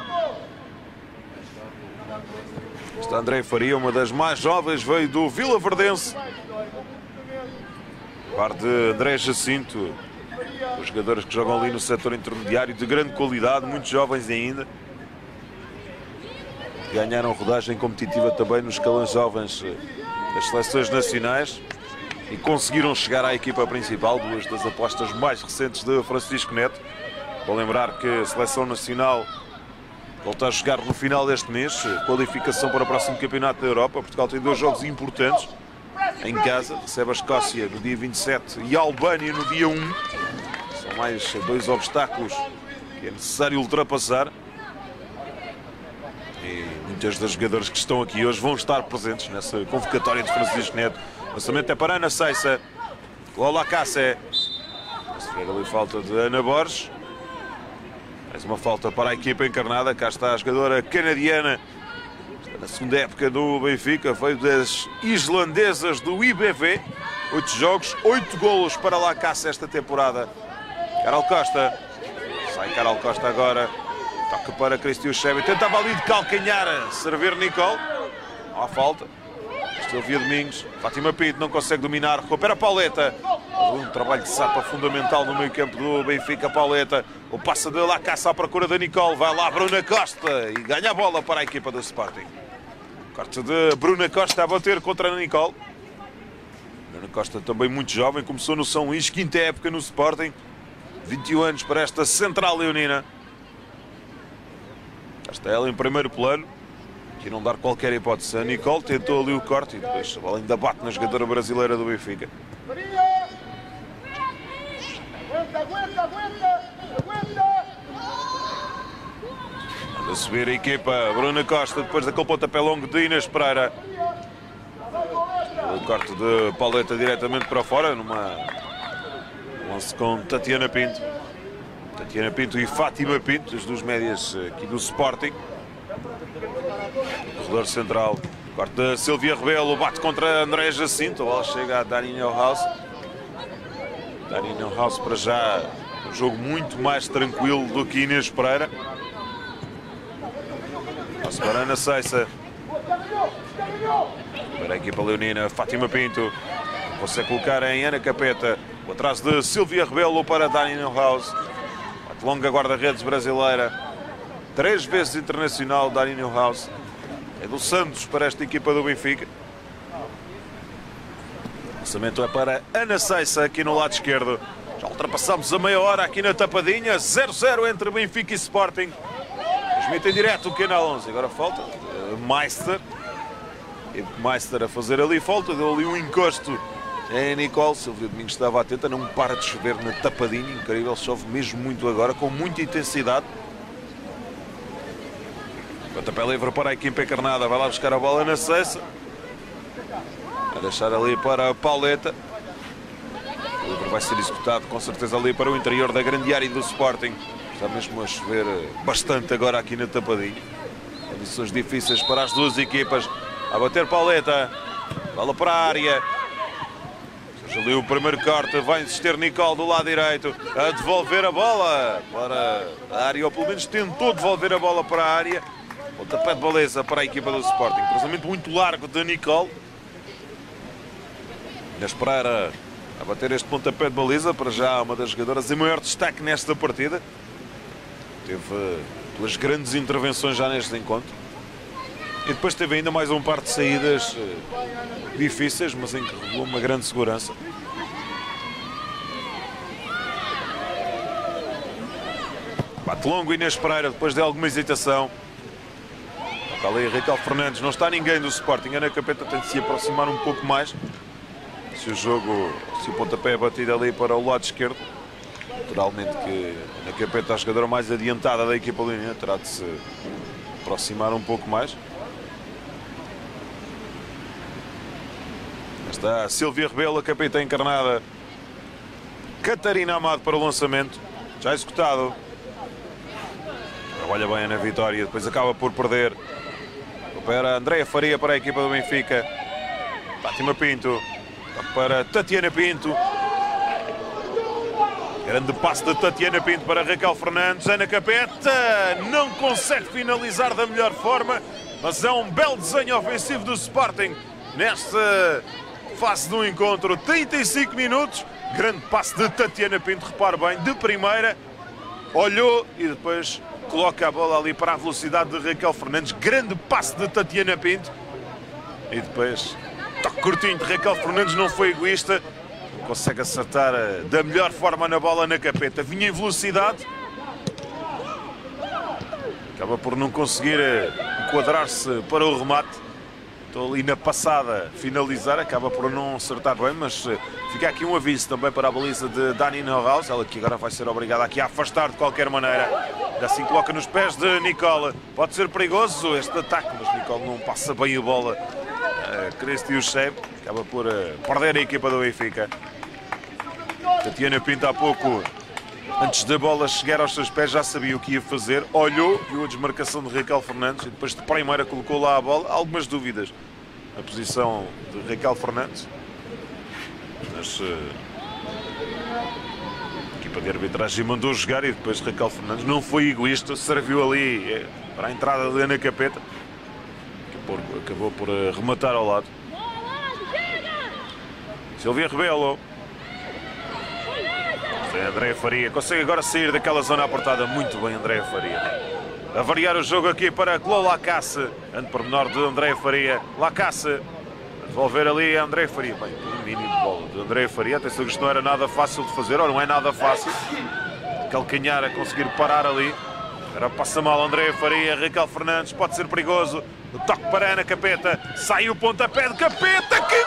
Está André Faria, uma das mais jovens, veio do Vila Verdense. Par de André Jacinto, os jogadores que jogam ali no setor intermediário, de grande qualidade, muito jovens ainda. Ganharam rodagem competitiva também nos escalões jovens das seleções nacionais e conseguiram chegar à equipa principal, duas das apostas mais recentes de Francisco Neto. Vou lembrar que a seleção nacional volta a jogar no final deste mês, qualificação para o próximo campeonato da Europa. Portugal tem 2 jogos importantes em casa, recebe a Escócia no dia 27 e a Albânia no dia 1. São mais 2 obstáculos que é necessário ultrapassar. E o Muitas das jogadoras que estão aqui hoje vão estar presentes nessa convocatória de Francisco Neto. O lançamento é para Ana Seiça. Lola Cássé. A sofrer ali falta de Ana Borges. Mais uma falta para a equipa encarnada. Cá está a jogadora canadiana. Está na segunda época do Benfica. Veio das islandesas do IBV. 8 jogos, 8 golos para La Cássé esta temporada. Carol Costa. Sai Carol Costa agora. Toca para Cristian Chebe. Tentava ali de calcanhar servir Nicole. Não há falta. Silvia Domingos. Fátima Pinto não consegue dominar. Recupera a Pauleta. Um trabalho de sapa fundamental no meio campo do Benfica. Pauleta. O passe de La Cássé à procura da Nicole. Vai lá Bruna Costa. E ganha a bola para a equipa do Sporting. Corte de Bruna Costa a bater contra a Nicole. Bruna Costa também muito jovem. Começou no São Luís. Quinta época no Sporting. 21 anos para esta central leonina. Está ela em primeiro plano. Aqui não dar qualquer hipótese. A Nicole tentou ali o corte e depois a bola ainda bate na jogadora brasileira do Benfica. Anda a subir a equipa. Bruna Costa depois daquele pontapé longo de Inês Pereira. O corte de Pauleta diretamente para fora. Numa lance com Tatiana Pinto. Tatiana Pinto e Fátima Pinto, as duas médias aqui do Sporting. Corredor central. Corte de Silvia Rebelo, bate contra André Jacinto. A bola chega a Dani Neuhaus. Dani Neuhaus para já um jogo muito mais tranquilo do que Inês Pereira. Passo para Ana Seiça. Para a equipa leonina, Fátima Pinto. Consegue colocar em Ana Capeta. O atrás de Silvia Rebelo para Dani Neuhaus. Longa guarda-redes brasileira. 3 vezes internacional, Dani Neuhaus. É do Santos para esta equipa do Benfica. O lançamento é para Ana Seiça aqui no lado esquerdo. Já ultrapassamos a meia hora aqui na Tapadinha. 0-0 entre Benfica e Sporting. Transmite em direto o Canal 11. Agora falta Meister. Meister a fazer ali falta. Deu ali um encosto em Nicole. Silvia Domingos estava atenta. Não para de chover na Tapadinha. Incrível. Chove mesmo muito agora. Com muita intensidade. Pontapé livre para a equipa encarnada. Vai lá buscar a bola na Seiça. Vai deixar ali para a Pauleta. O livre vai ser executado com certeza ali para o interior da grande área do Sporting. Está mesmo a chover bastante agora aqui na Tapadinha. Condições difíceis para as duas equipas. A bater Pauleta. Bola para a área. Seja ali o primeiro corte. Vai insistir Nicole do lado direito. A devolver a bola para a área. Ou pelo menos tentou devolver a bola para a área. Pontapé de baliza para a equipa do Sporting. Cruzamento muito largo de Nicole. Inês Pereira a bater este pontapé de baliza. Para já uma das jogadoras em maior destaque nesta partida. Teve pelas grandes intervenções já neste encontro. E depois teve ainda mais um par de saídas difíceis, mas em que revelou uma grande segurança. Bate longo Inês Pereira depois de alguma hesitação. Toca ali Raquel Fernandes, não está ninguém do Sporting. Ana Capeta tem de se aproximar um pouco mais. Se o pontapé é batido ali para o lado esquerdo. Naturalmente que Ana Capeta, a jogadora mais adiantada da equipa leonina, terá de se aproximar um pouco mais. Está a Silvia Rebelo, a capitã encarnada. Catarina Amado para o lançamento. Já executado. Trabalha bem na vitória, depois acaba por perder. Para Andréia Faria para a equipa do Benfica. Fátima Pinto. Para Tatiana Pinto. Grande passe de Tatiana Pinto para Raquel Fernandes. Ana Capeta não consegue finalizar da melhor forma, mas é um belo desenho ofensivo do Sporting nesta fase do encontro. 35 minutos. Grande passe de Tatiana Pinto, repare bem, de primeira. Olhou e depois coloca a bola ali para a velocidade de Raquel Fernandes. Grande passe de Tatiana Pinto. E depois toque curtinho de Raquel Fernandes, não foi egoísta. Consegue acertar da melhor forma na bola na Capeta. Vinha em velocidade. Acaba por não conseguir enquadrar-se para o remate. tentou ali na passada finalizar, acaba por não acertar bem, mas fica aqui um aviso também para a baliza de Dani Neuhaus, ela que agora vai ser obrigada aqui a afastar de qualquer maneira. Assim coloca nos pés de Nicole. Pode ser perigoso este ataque, mas Nicole não passa bem a bola. Cristi Usheb acaba por perder a equipa do Benfica. Tatiana Pinto há pouco, antes da bola chegar aos seus pés, já sabia o que ia fazer. Olhou, viu a desmarcação de Raquel Fernandes e depois de primeira colocou lá a bola. Há algumas dúvidas na posição de Raquel Fernandes. Mas a equipa de arbitragem mandou jogar e depois Raquel Fernandes não foi egoísta, serviu ali para a entrada de Ana Capeta. Acabou por rematar ao lado. Silvia Rebelo. Andréa Faria consegue agora sair daquela zona apertada muito bem. Andréa Faria a variar o jogo aqui para Clô Lacasse, ante pormenor de Andréa Faria. Lacasse a devolver ali a Andréa Faria. Bem, um mínimo de bola de Andréa Faria. Atenção que isto não era nada fácil de fazer, ou não é nada fácil. Calcanhar a conseguir parar ali. Agora passa mal Andréa Faria. Raquel Fernandes, pode ser perigoso. O toque para Ana Capeta, sai o pontapé de Capeta. Que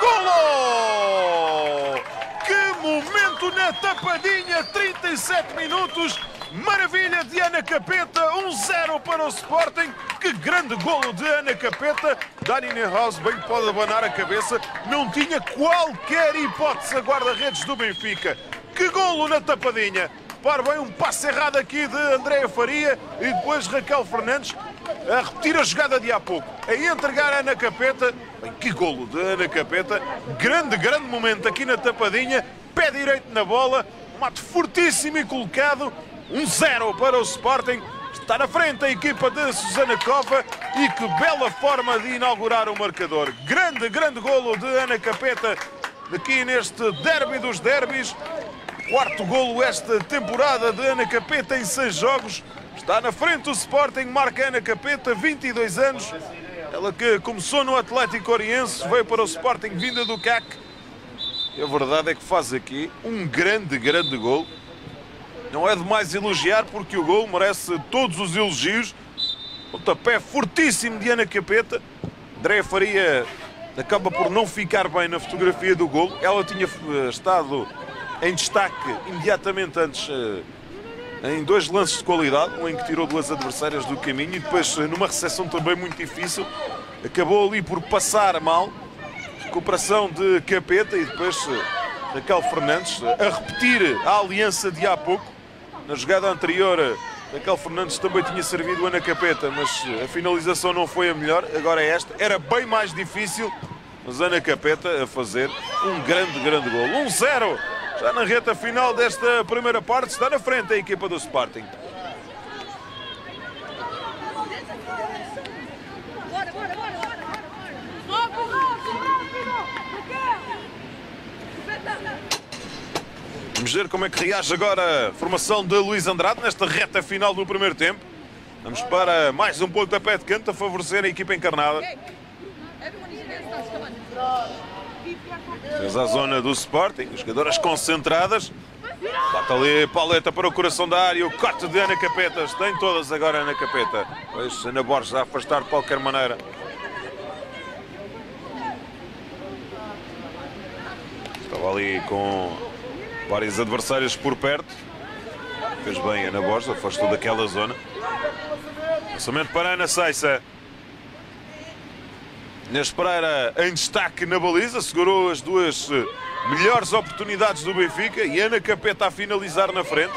golo! Que momento na tapadinha, 37 minutos, maravilha de Ana Capeta, 1-0 para o Sporting. Que grande golo de Ana Capeta. Dani Neuhaus bem pode abanar a cabeça, não tinha qualquer hipótese a guarda-redes do Benfica. Que golo na tapadinha. Para bem, um passe errado aqui de Andréa Faria e depois Raquel Fernandes a repetir a jogada de há pouco, a entregar a Ana Capeta. Bem, que golo de Ana Capeta, grande momento aqui na tapadinha, pé direito na bola, mate fortíssimo e colocado, 1-0 para o Sporting. Está na frente a equipa de Susana Cova e que bela forma de inaugurar o marcador. Grande golo de Ana Capeta aqui neste derby dos derbys. Quarto golo esta temporada de Ana Capeta em 6 jogos. Está na frente o Sporting, marca Ana Capeta, 22 anos. Ela que começou no Atlético Oriense, veio para o Sporting vinda do CAC. E a verdade é que faz aqui um grande golo. Não é demais elogiar porque o golo merece todos os elogios. Pontapé fortíssimo de Ana Capeta. Andréa Faria acaba por não ficar bem na fotografia do golo. Ela tinha estado em destaque imediatamente antes em 2 lances de qualidade, um em que tirou 2 adversárias do caminho e depois numa recepção também muito difícil, acabou ali por passar mal. Recuperação de Capeta e depois Raquel Fernandes a repetir a aliança de há pouco. Na jogada anterior, Raquel Fernandes também tinha servido Ana Capeta, mas a finalização não foi a melhor. Agora esta era bem mais difícil, mas Ana Capeta a fazer um grande golo. 1-0. Já na reta final desta primeira parte, está na frente a equipa do Sporting. Vamos ver como é que reage agora a formação de Luís Andrade nesta reta final do primeiro tempo. Vamos para mais um pontapé de canto a favorecer a equipa encarnada. Temos a zona do Sporting, as jogadoras concentradas. Bate ali a paleta para o coração da área, o corte de Ana Capeta. Tem todas agora Ana Capeta. Pois Ana Borges a afastar de qualquer maneira. Estava ali com vários adversários por perto. Fez bem Ana Borges, afastou daquela zona. Lançamento para Ana Seissa. Inês Pereira em destaque na baliza, segurou as 2 melhores oportunidades do Benfica e Ana Capeta a finalizar na frente.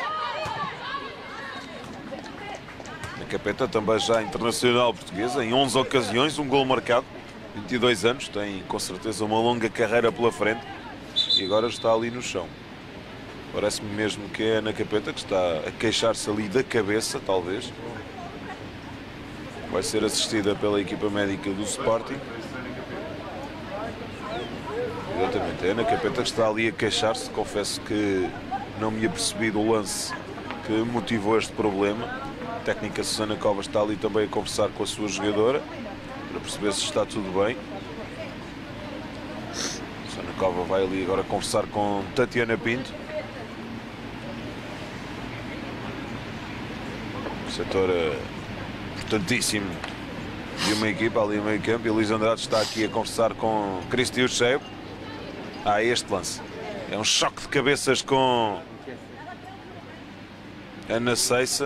Ana Capeta também já internacional portuguesa, em 11 ocasiões, um gol marcado, 22 anos, tem com certeza uma longa carreira pela frente e agora está ali no chão. Parece-me mesmo que é a Ana Capeta que está a queixar-se ali da cabeça, talvez. Vai ser assistida pela equipa médica do Sporting. Exatamente, a Ana Capeta que está ali a queixar-se. Confesso que não me apercebi do lance que motivou este problema. A técnica Susana Cova está ali também a conversar com a sua jogadora para perceber se está tudo bem. Susana Cova vai ali agora conversar com Tatiana Pinto. Setor importantíssimo de uma equipa ali no meio campo, e o Luís Andrade está aqui a conversar com Cristian Cheio. Este lance. É um choque de cabeças com Ana Seiça.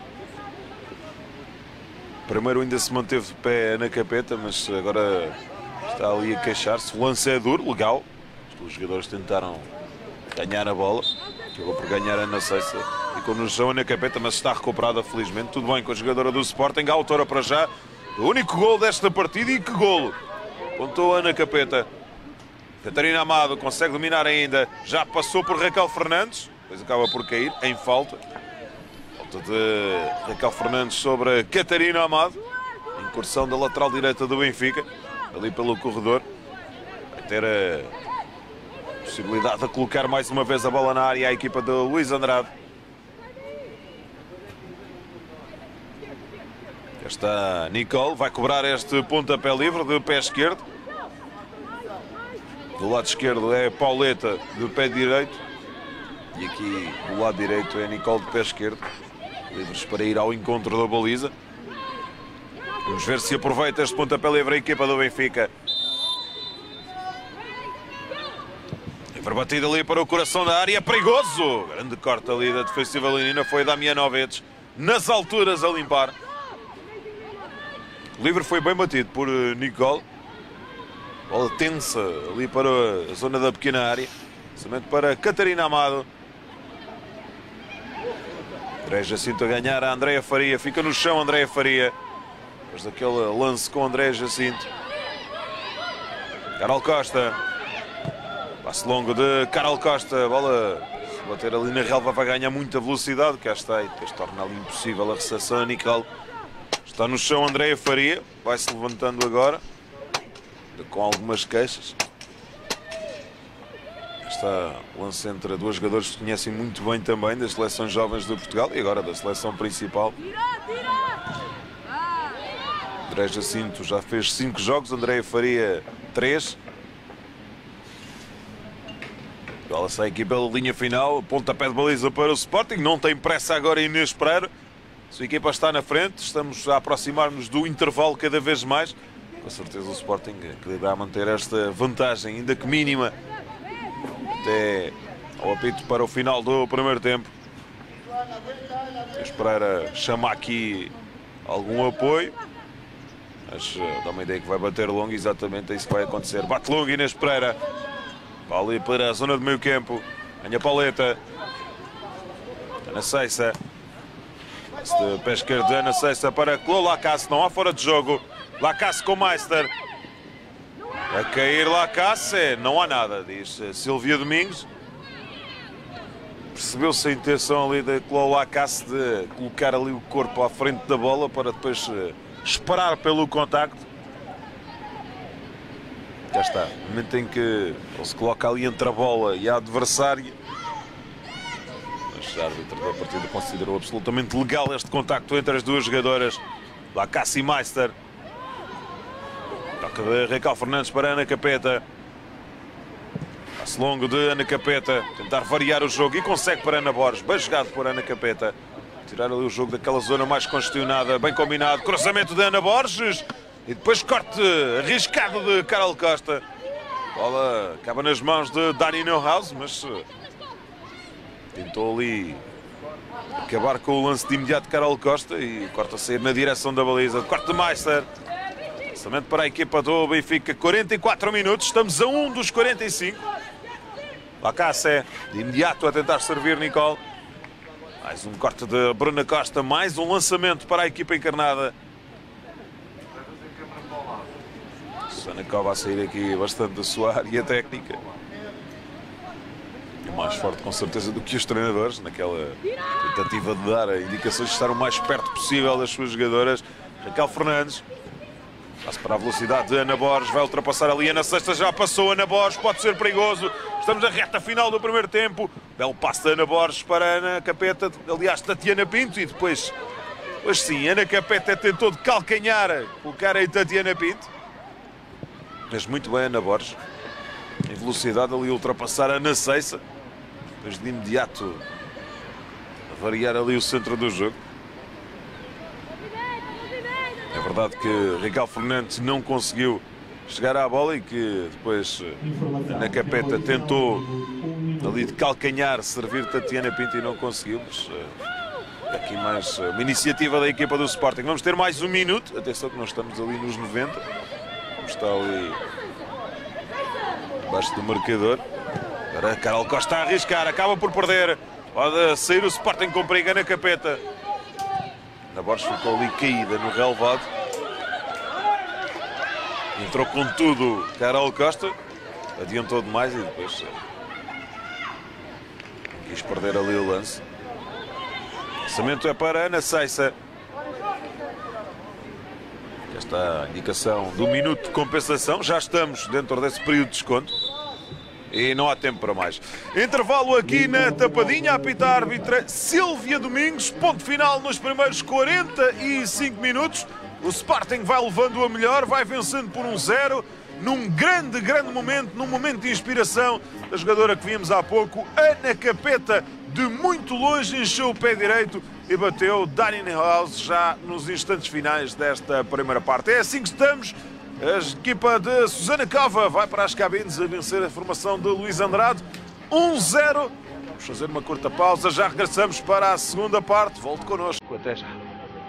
Primeiro ainda se manteve de pé na capeta, mas agora está ali a queixar-se. O lance é duro, legal. Os jogadores tentaram ganhar a bola. Acabou por ganhar a Ana Seiça. Ficou no chão na capeta, mas está recuperada felizmente. Tudo bem com a jogadora do Sporting. A autora para já. O único gol desta partida, e que golo! Pontou a Ana Capeta. Catarina Amado consegue dominar ainda. Já passou por Raquel Fernandes. Depois acaba por cair em falta. Falta de Raquel Fernandes sobre a Catarina Amado. Incursão da lateral direita do Benfica. Ali pelo corredor. Vai ter a possibilidade de colocar mais uma vez a bola na área a equipa de Luís Andrade. Está Nicole, vai cobrar este pontapé livre de pé esquerdo. Do lado esquerdo é Pauleta de pé direito. E aqui do lado direito é Nicole de pé esquerdo. Livres para ir ao encontro da baliza. Vamos ver se aproveita este pontapé livre a equipa do Benfica. Livre batida ali para o coração da área, perigoso! Grande corte ali da defensiva leonina, foi Damianovic nas alturas a limpar. O livre foi bem batido por Nicole. Bola tensa ali para a zona da pequena área. Somente para Catarina Amado. André Jacinto a ganhar a Andréia Faria. Fica no chão Andréia Faria. Depois daquele lance com André Jacinto. Carol Costa. Passe longo de Carol Costa. Bola, se bater ali na relva, vai ganhar muita velocidade. Cá está, e depois torna ali impossível a recepção a Nicole. Está no chão Andréia Faria. Vai-se levantando agora. Com algumas queixas. Está o lance entre dois jogadores que se conhecem muito bem também, das seleções jovens de Portugal e agora da seleção principal. André Jacinto já fez 5 jogos, Andréia Faria 3. Ela sai aqui pela linha final, pontapé de baliza para o Sporting, não tem pressa agora Inês Pereira. Sua equipa está na frente, estamos a aproximar-nos do intervalo cada vez mais. Com certeza o Sporting quererá manter esta vantagem, ainda que mínima, até ao apito para o final do primeiro tempo. Inês Pereira chama aqui algum apoio, mas dá uma ideia que vai bater longo, exatamente é isso que vai acontecer. Bate longo Inês Pereira, vai ali para a zona de meio campo, ganha Pauleta, Ana Seiça. De pé esquerdo de Ana Seiça para Chloé Lacasse, não há fora de jogo. Lacasse com Meister. A cair Lacasse, não há nada, diz Silvia Domingos. Percebeu-se a intenção ali da Chloé Lacasse de colocar ali o corpo à frente da bola para depois esperar pelo contacto. Já está, no momento em que ele se coloca ali entre a bola e a adversária. O árbitro da partida considerou absolutamente legal este contacto entre as duas jogadoras. Lacasse e Meister. Toca de Raquel Fernandes para Ana Capeta. Passe longo de Ana Capeta. Tentar variar o jogo e consegue para Ana Borges. Bem jogado por Ana Capeta. Tirar ali o jogo daquela zona mais congestionada. Bem combinado. Cruzamento de Ana Borges. E depois corte arriscado de Carol Costa. A bola acaba nas mãos de Dani Neuhaus, mas tentou ali acabar com o lance de imediato de Carol Costa e corta a sair na direção da baliza. Corte de Meister. Lançamento para a equipa do Benfica. 44 minutos. Estamos a 1 dos 45. Lacasse de imediato a tentar servir Nicole. Mais um corte de Bruna Costa. Mais um lançamento para a equipa encarnada. Susana Cova a sair aqui bastante da sua área técnica. Mais forte com certeza do que os treinadores, naquela tentativa de dar indicações de estar o mais perto possível das suas jogadoras. Raquel Fernandes, passa para a velocidade de Ana Borges, vai ultrapassar ali Ana Seiça, já passou Ana Borges, pode ser perigoso. Estamos na reta final do primeiro tempo. Belo passe de Ana Borges para Ana Capeta, aliás Tatiana Pinto, e depois sim, Ana Capeta tentou de calcanhar colocar aí Tatiana Pinto. Mas muito bem Ana Borges, em velocidade ali ultrapassar a Ana Seiça. Depois de imediato a variar ali o centro do jogo. É verdade que Raquel Fernandes não conseguiu chegar à bola e que depois Ana Capeta tentou ali de calcanhar servir Tatiana Pinto e não conseguiu, mas aqui mais uma iniciativa da equipa do Sporting. Vamos ter mais um minuto, atenção que nós estamos ali nos 90, está ali abaixo do marcador. Agora Carol Costa a arriscar, acaba por perder, pode sair o Sporting com perigo. Ana Capeta, a Borges ficou ali caída no relevado. Entrou com tudo Carol Costa, adiantou demais e depois quis perder ali o lance. O lançamento é para Ana Seissa. Aqui está a indicação do minuto de compensação. Já estamos dentro desse período de desconto e não há tempo para mais. Intervalo aqui na Tapadinha, apita a árbitra Silvia Domingos. Ponto final nos primeiros 45 minutos. O Sporting vai levando a melhor, vai vencendo por 1-0, num grande momento, num momento de inspiração da jogadora que vimos há pouco. Ana Capeta, de muito longe, encheu o pé direito e bateu Dani Neuhaus já nos instantes finais desta primeira parte. É assim que estamos. A equipa de Susana Cova vai para as cabines a vencer a formação de Luís Andrade. 1-0. Vamos fazer uma curta pausa, já regressamos para a segunda parte. Volte connosco, até já.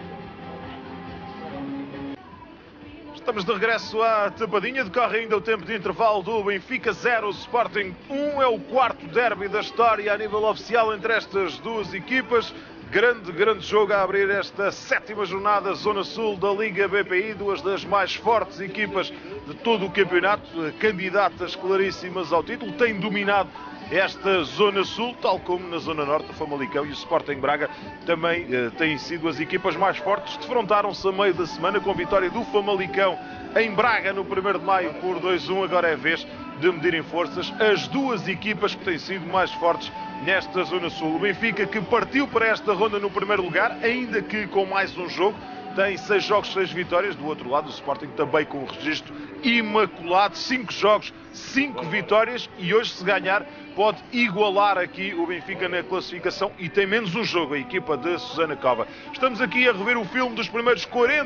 Estamos de regresso à Tapadinha, decorre ainda o tempo de intervalo do Benfica 0, Sporting 1. É o quarto derby da história a nível oficial entre estas duas equipas. Grande jogo a abrir esta sétima jornada Zona Sul da Liga BPI. Duas das mais fortes equipas de todo o campeonato, candidatas claríssimas ao título. Têm dominado esta Zona Sul, tal como na Zona Norte, o Famalicão e o Sporting Braga também têm sido as equipas mais fortes. Defrontaram-se a meio da semana com a vitória do Famalicão em Braga no 1º de maio por 2-1. Agora é vez de medirem forças as duas equipas que têm sido mais fortes nesta Zona Sul. O Benfica, que partiu para esta ronda no primeiro lugar, ainda que com mais um jogo, tem 6 jogos, 6 vitórias. Do outro lado, o Sporting também com um registro imaculado, 5 jogos, 5 vitórias, e hoje, se ganhar, pode igualar aqui o Benfica na classificação e tem menos um jogo, a equipa de Susana Cova. Estamos aqui a rever o filme dos primeiros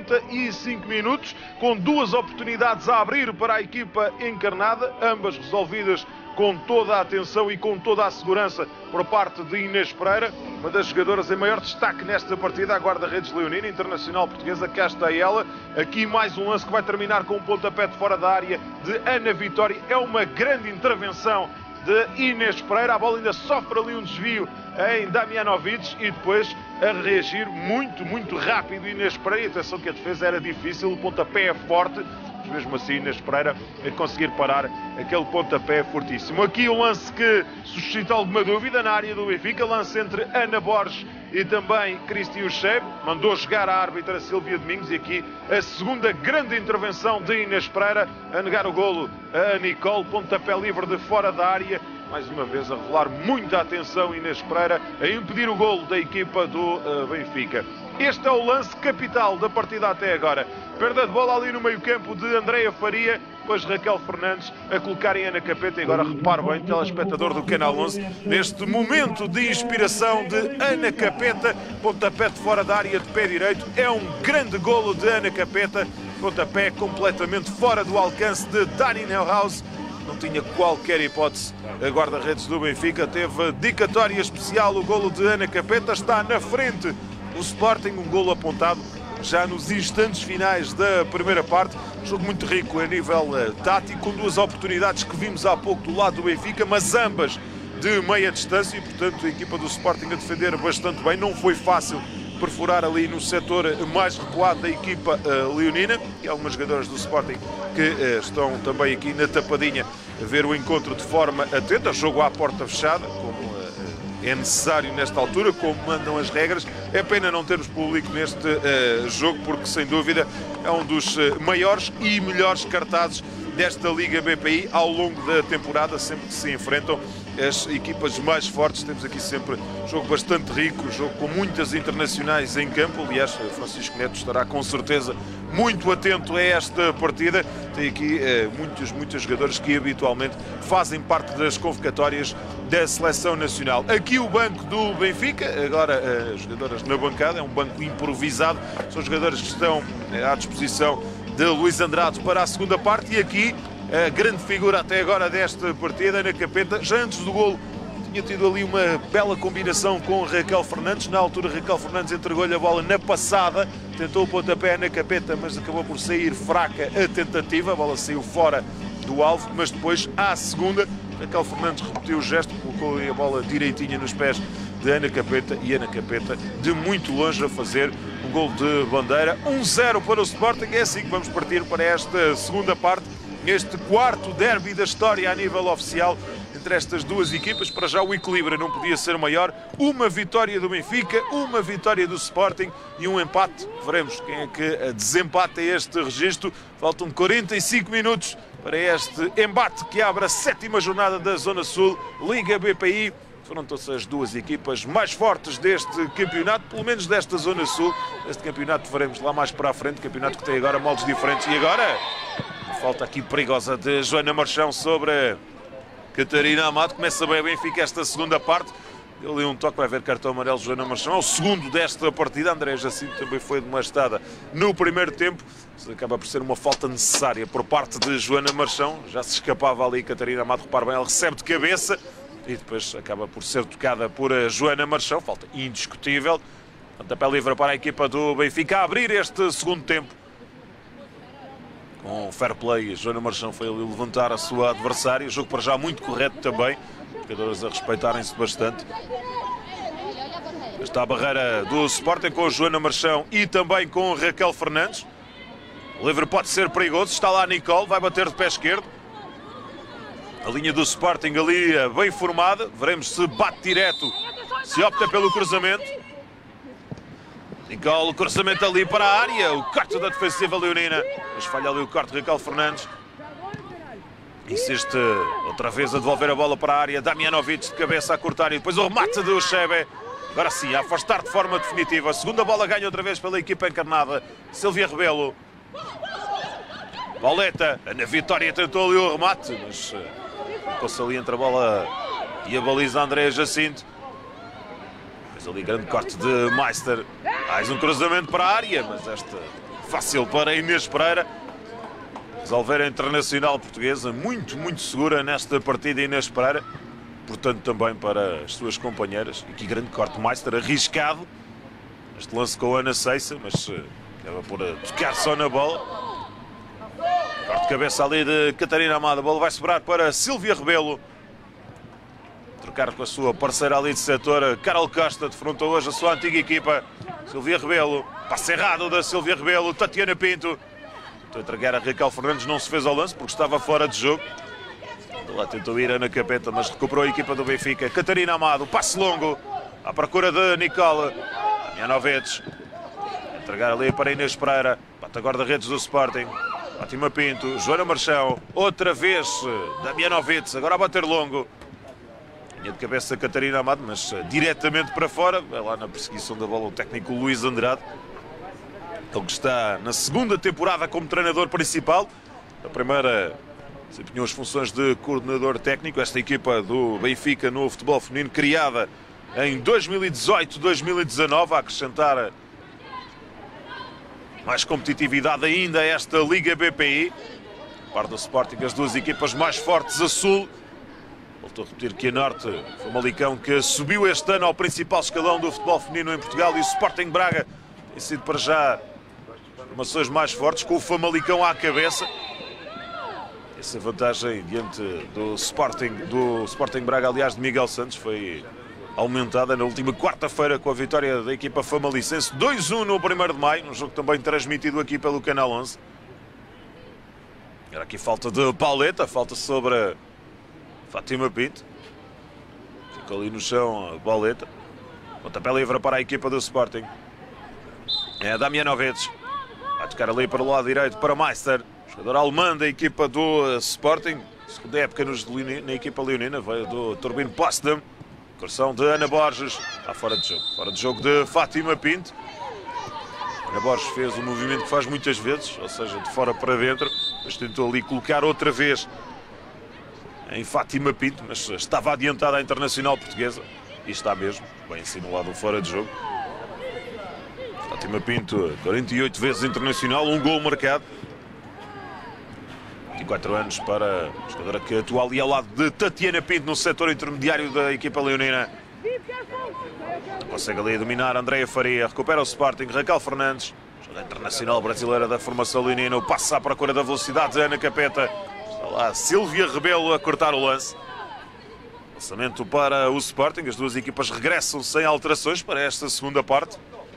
45 minutos, com 2 oportunidades a abrir para a equipa encarnada, ambas resolvidas com toda a atenção e com toda a segurança por parte de Inês Pereira, uma das jogadoras em maior destaque nesta partida, a guarda-redes leonina, internacional portuguesa. Cá está ela. Aqui mais um lance que vai terminar com um pontapé de fora da área de Ana Vitória. É uma grande intervenção de Inês Pereira. A bola ainda sofre ali um desvio em Damianovic e depois a reagir muito rápido Inês Pereira. Atenção que a defesa era difícil, o pontapé é forte, mas mesmo assim Inês Pereira a conseguir parar aquele pontapé fortíssimo. Aqui um lance que suscita alguma dúvida na área do Benfica, lance entre Ana Borges e também Cristi Ucheib. Mandou jogar a árbitra Silvia Domingos, e aqui a segunda grande intervenção de Inês Pereira a negar o golo a Nicole. Pontapé livre de fora da área, mais uma vez a revelar muita atenção Inês Pereira, a impedir o golo da equipa do Benfica. Este é o lance capital da partida até agora. Perda de bola ali no meio-campo de Andreia Faria, depois Raquel Fernandes a colocar em Ana Capeta. E agora repare bem, telespectador do Canal 11, neste momento de inspiração de Ana Capeta, pontapé de fora da área de pé direito. É um grande golo de Ana Capeta, pontapé completamente fora do alcance de Dani Neuhaus. Não tinha qualquer hipótese a guarda-redes do Benfica. Teve dedicatória especial o golo de Ana Capeta. Está na frente o Sporting, um golo apontado já nos instantes finais da primeira parte. Jogo muito rico a nível tático, com 2 oportunidades que vimos há pouco do lado do Benfica, mas ambas de meia distância, e portanto a equipa do Sporting a defender bastante bem. Não foi fácil perfurar ali no setor mais recuado da equipa leonina, e algumas jogadoras do Sporting que estão também aqui na Tapadinha a ver o encontro de forma atenta. Jogo à porta fechada, como é necessário nesta altura, como mandam as regras. É pena não termos público neste jogo, porque sem dúvida é um dos maiores e melhores cartazes desta Liga BPI ao longo da temporada, sempre que se enfrentam as equipas mais fortes. Temos aqui sempre um jogo bastante rico, um jogo com muitas internacionais em campo. Aliás, Francisco Neto estará com certeza muito atento a esta partida. Tem aqui muitos jogadores que habitualmente fazem parte das convocatórias da Seleção Nacional. Aqui o banco do Benfica, agora as jogadoras na bancada, é um banco improvisado, são jogadores que estão à disposição de Luís Andrade para a segunda parte. E aqui a grande figura até agora desta partida, Ana Capeta, já antes do golo tinha tido ali uma bela combinação com Raquel Fernandes. Na altura Raquel Fernandes entregou-lhe a bola na passada, tentou o pontapé na Capeta, mas acabou por sair fraca a tentativa, a bola saiu fora do alvo, mas depois à segunda Raquel Fernandes repetiu o gesto, colocou a bola direitinha nos pés de Ana Capeta, e Ana Capeta de muito longe a fazer um gol de bandeira. 1-0 para o Sporting. É assim que vamos partir para esta segunda parte, este quarto derby da história a nível oficial entre estas duas equipas. Para já o equilíbrio não podia ser maior. Uma vitória do Benfica, uma vitória do Sporting e um empate. Veremos quem é que desempata este registro. Faltam 45 minutos para este embate que abre a 7ª jornada da Zona Sul, Liga BPI. Foram todas as duas equipas mais fortes deste campeonato, pelo menos desta Zona Sul. Este campeonato veremos lá mais para a frente, campeonato que tem agora moldes diferentes. E agora, falta aqui perigosa de Joana Marchão sobre Catarina Amado. Começa bem o Benfica esta segunda parte. Deu ali um toque, vai ver cartão amarelo de Joana Marchão. É o segundo desta partida. André Jacinto também foi demastada no primeiro tempo. Isso acaba por ser uma falta necessária por parte de Joana Marchão. Já se escapava ali Catarina Amado. Repare bem, ela recebe de cabeça e depois acaba por ser tocada por Joana Marchão. Falta indiscutível. Pontapé livre para a equipa do Benfica a abrir este segundo tempo. Com fair play, Joana Marchão foi ali levantar a sua adversária. O jogo para já muito correto também. Jogadores a respeitarem-se bastante. Está a barreira do Sporting com Joana Marchão e também com Raquel Fernandes. O livre pode ser perigoso. Está lá a Nicole, vai bater de pé esquerdo. A linha do Sporting ali bem formada. Veremos se bate direto, se opta pelo cruzamento. Nicole, o cruzamento ali para a área. O corte da defensiva leonina. Mas falha ali o corte de Raquel Fernandes. Insiste outra vez a devolver a bola para a área. Damjanovic de cabeça a cortar e depois o remate do Chebe. Agora sim, a afastar de forma definitiva. A segunda bola ganha outra vez pela equipa encarnada. Silvia Rebelo. Pauleta. Ana Vitória tentou ali o remate, mas ficou-se ali entre a bola e a baliza André Jacinto. Fez ali grande corte de Meister. Mais um cruzamento para a área, mas esta fácil para Inês Pereira. Resolver a internacional portuguesa, muito segura nesta partida, Inês Pereira. Portanto, também para as suas companheiras. Aqui grande corte de Meister, arriscado. Este lance com a Ana Seiça, mas acaba por tocar só na bola. Corte de cabeça ali de Catarina Amado. A bola vai sobrar para Silvia Rebelo. Trocar com a sua parceira ali de setor, Carol Costa, defrontou hoje a sua antiga equipa. Silvia Rebelo, passe errado da Silvia Rebelo, Tatiana Pinto. Tentou entregar a Raquel Fernandes, não se fez ao lance porque estava fora de jogo. Lá tentou ir Ana Capeta, mas recuperou a equipa do Benfica. Catarina Amado, passe longo, à procura de Nicole. Damjanovic, entregar ali para Inês Pereira, bate a guarda-redes do Sporting. Fátima Pinto, Joana Marchão, outra vez Damjanovic, agora a bater longo. Linha de cabeça Catarina Amado, mas diretamente para fora. Vai lá na perseguição da bola o técnico Luís Andrade. Ele que está na segunda temporada como treinador principal. A primeira desempenhou as funções de coordenador técnico. Esta equipa do Benfica no futebol feminino, criada em 2018-2019, a acrescentar mais competitividade ainda a esta Liga BPI. Par do Sporting, as duas equipas mais fortes a sul. Voltou a repetir que a Norte, Famalicão, que subiu este ano ao principal escalão do futebol feminino em Portugal, e o Sporting Braga tem sido para já formações mais fortes, com o Famalicão à cabeça. Essa vantagem diante do Sporting Braga, aliás, de Miguel Santos, foi aumentada na última quarta-feira com a vitória da equipa famalicense. 2-1 no 1º de maio, num jogo também transmitido aqui pelo Canal 11. Era aqui falta de Pauleta, falta sobre Fátima Pinto. Fica ali no chão a Pauleta. Pontapé livre para a equipa do Sporting. É a Damjanovic. Vai tocar ali para o lado direito para Meister. Jogador alemão da equipa do Sporting. segunda época na equipa leonina, veio do Turbine Potsdam. Correção de Ana Borges, está fora de jogo. Fora de jogo de Fátima Pinto. Ana Borges fez um movimento que faz muitas vezes, ou seja, de fora para dentro, mas tentou ali colocar outra vez em Fátima Pinto, mas estava adiantada a internacional portuguesa. E está mesmo, bem assinalado fora de jogo. Fátima Pinto, 48 vezes internacional, um gol marcado. 24 anos para a jogadora que atua ali ao lado de Tatiana Pinto no setor intermediário da equipa leonina. Consegue ali dominar Andreia Faria, recupera o Sporting, Raquel Fernandes, jogadora internacional brasileira da formação leonina, o passo à procura da velocidade de Ana Capeta. Está lá Silvia Rebelo a cortar o lance. Lançamento para o Sporting, as duas equipas regressam sem alterações para esta segunda parte.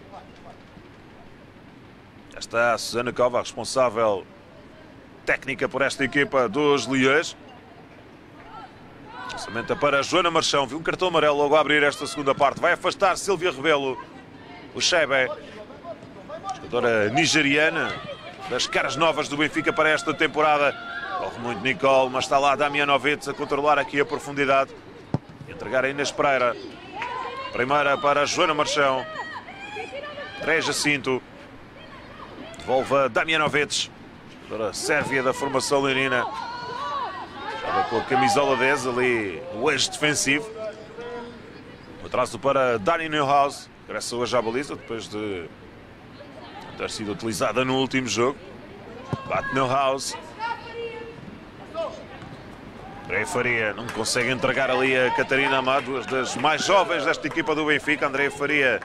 Já está a Susana Cova, responsável técnica por esta equipa dos Leões. Lançamento para Joana Marchão, viu um cartão amarelo logo a abrir esta segunda parte. Vai afastar Silvia Rebelo, o Chebe, jogadora nigeriana, das caras novas do Benfica para esta temporada. Corre muito Nicole, mas está lá Damianovic a controlar aqui a profundidade. Entregar a Inês Pereira. Primeira para Joana Marchão. André Jacinto. Devolve a Damianovic, jogadora sérvia da formação leonina. Joga com a camisola 10 ali, o eixo defensivo. O traço para Dani Neuhaus. Regressa hoje à baliza depois de ter sido utilizada no último jogo. Bate Neuhaus. Andreia Faria não consegue entregar ali a Catarina Amado, duas das mais jovens desta equipa do Benfica. Andreia Faria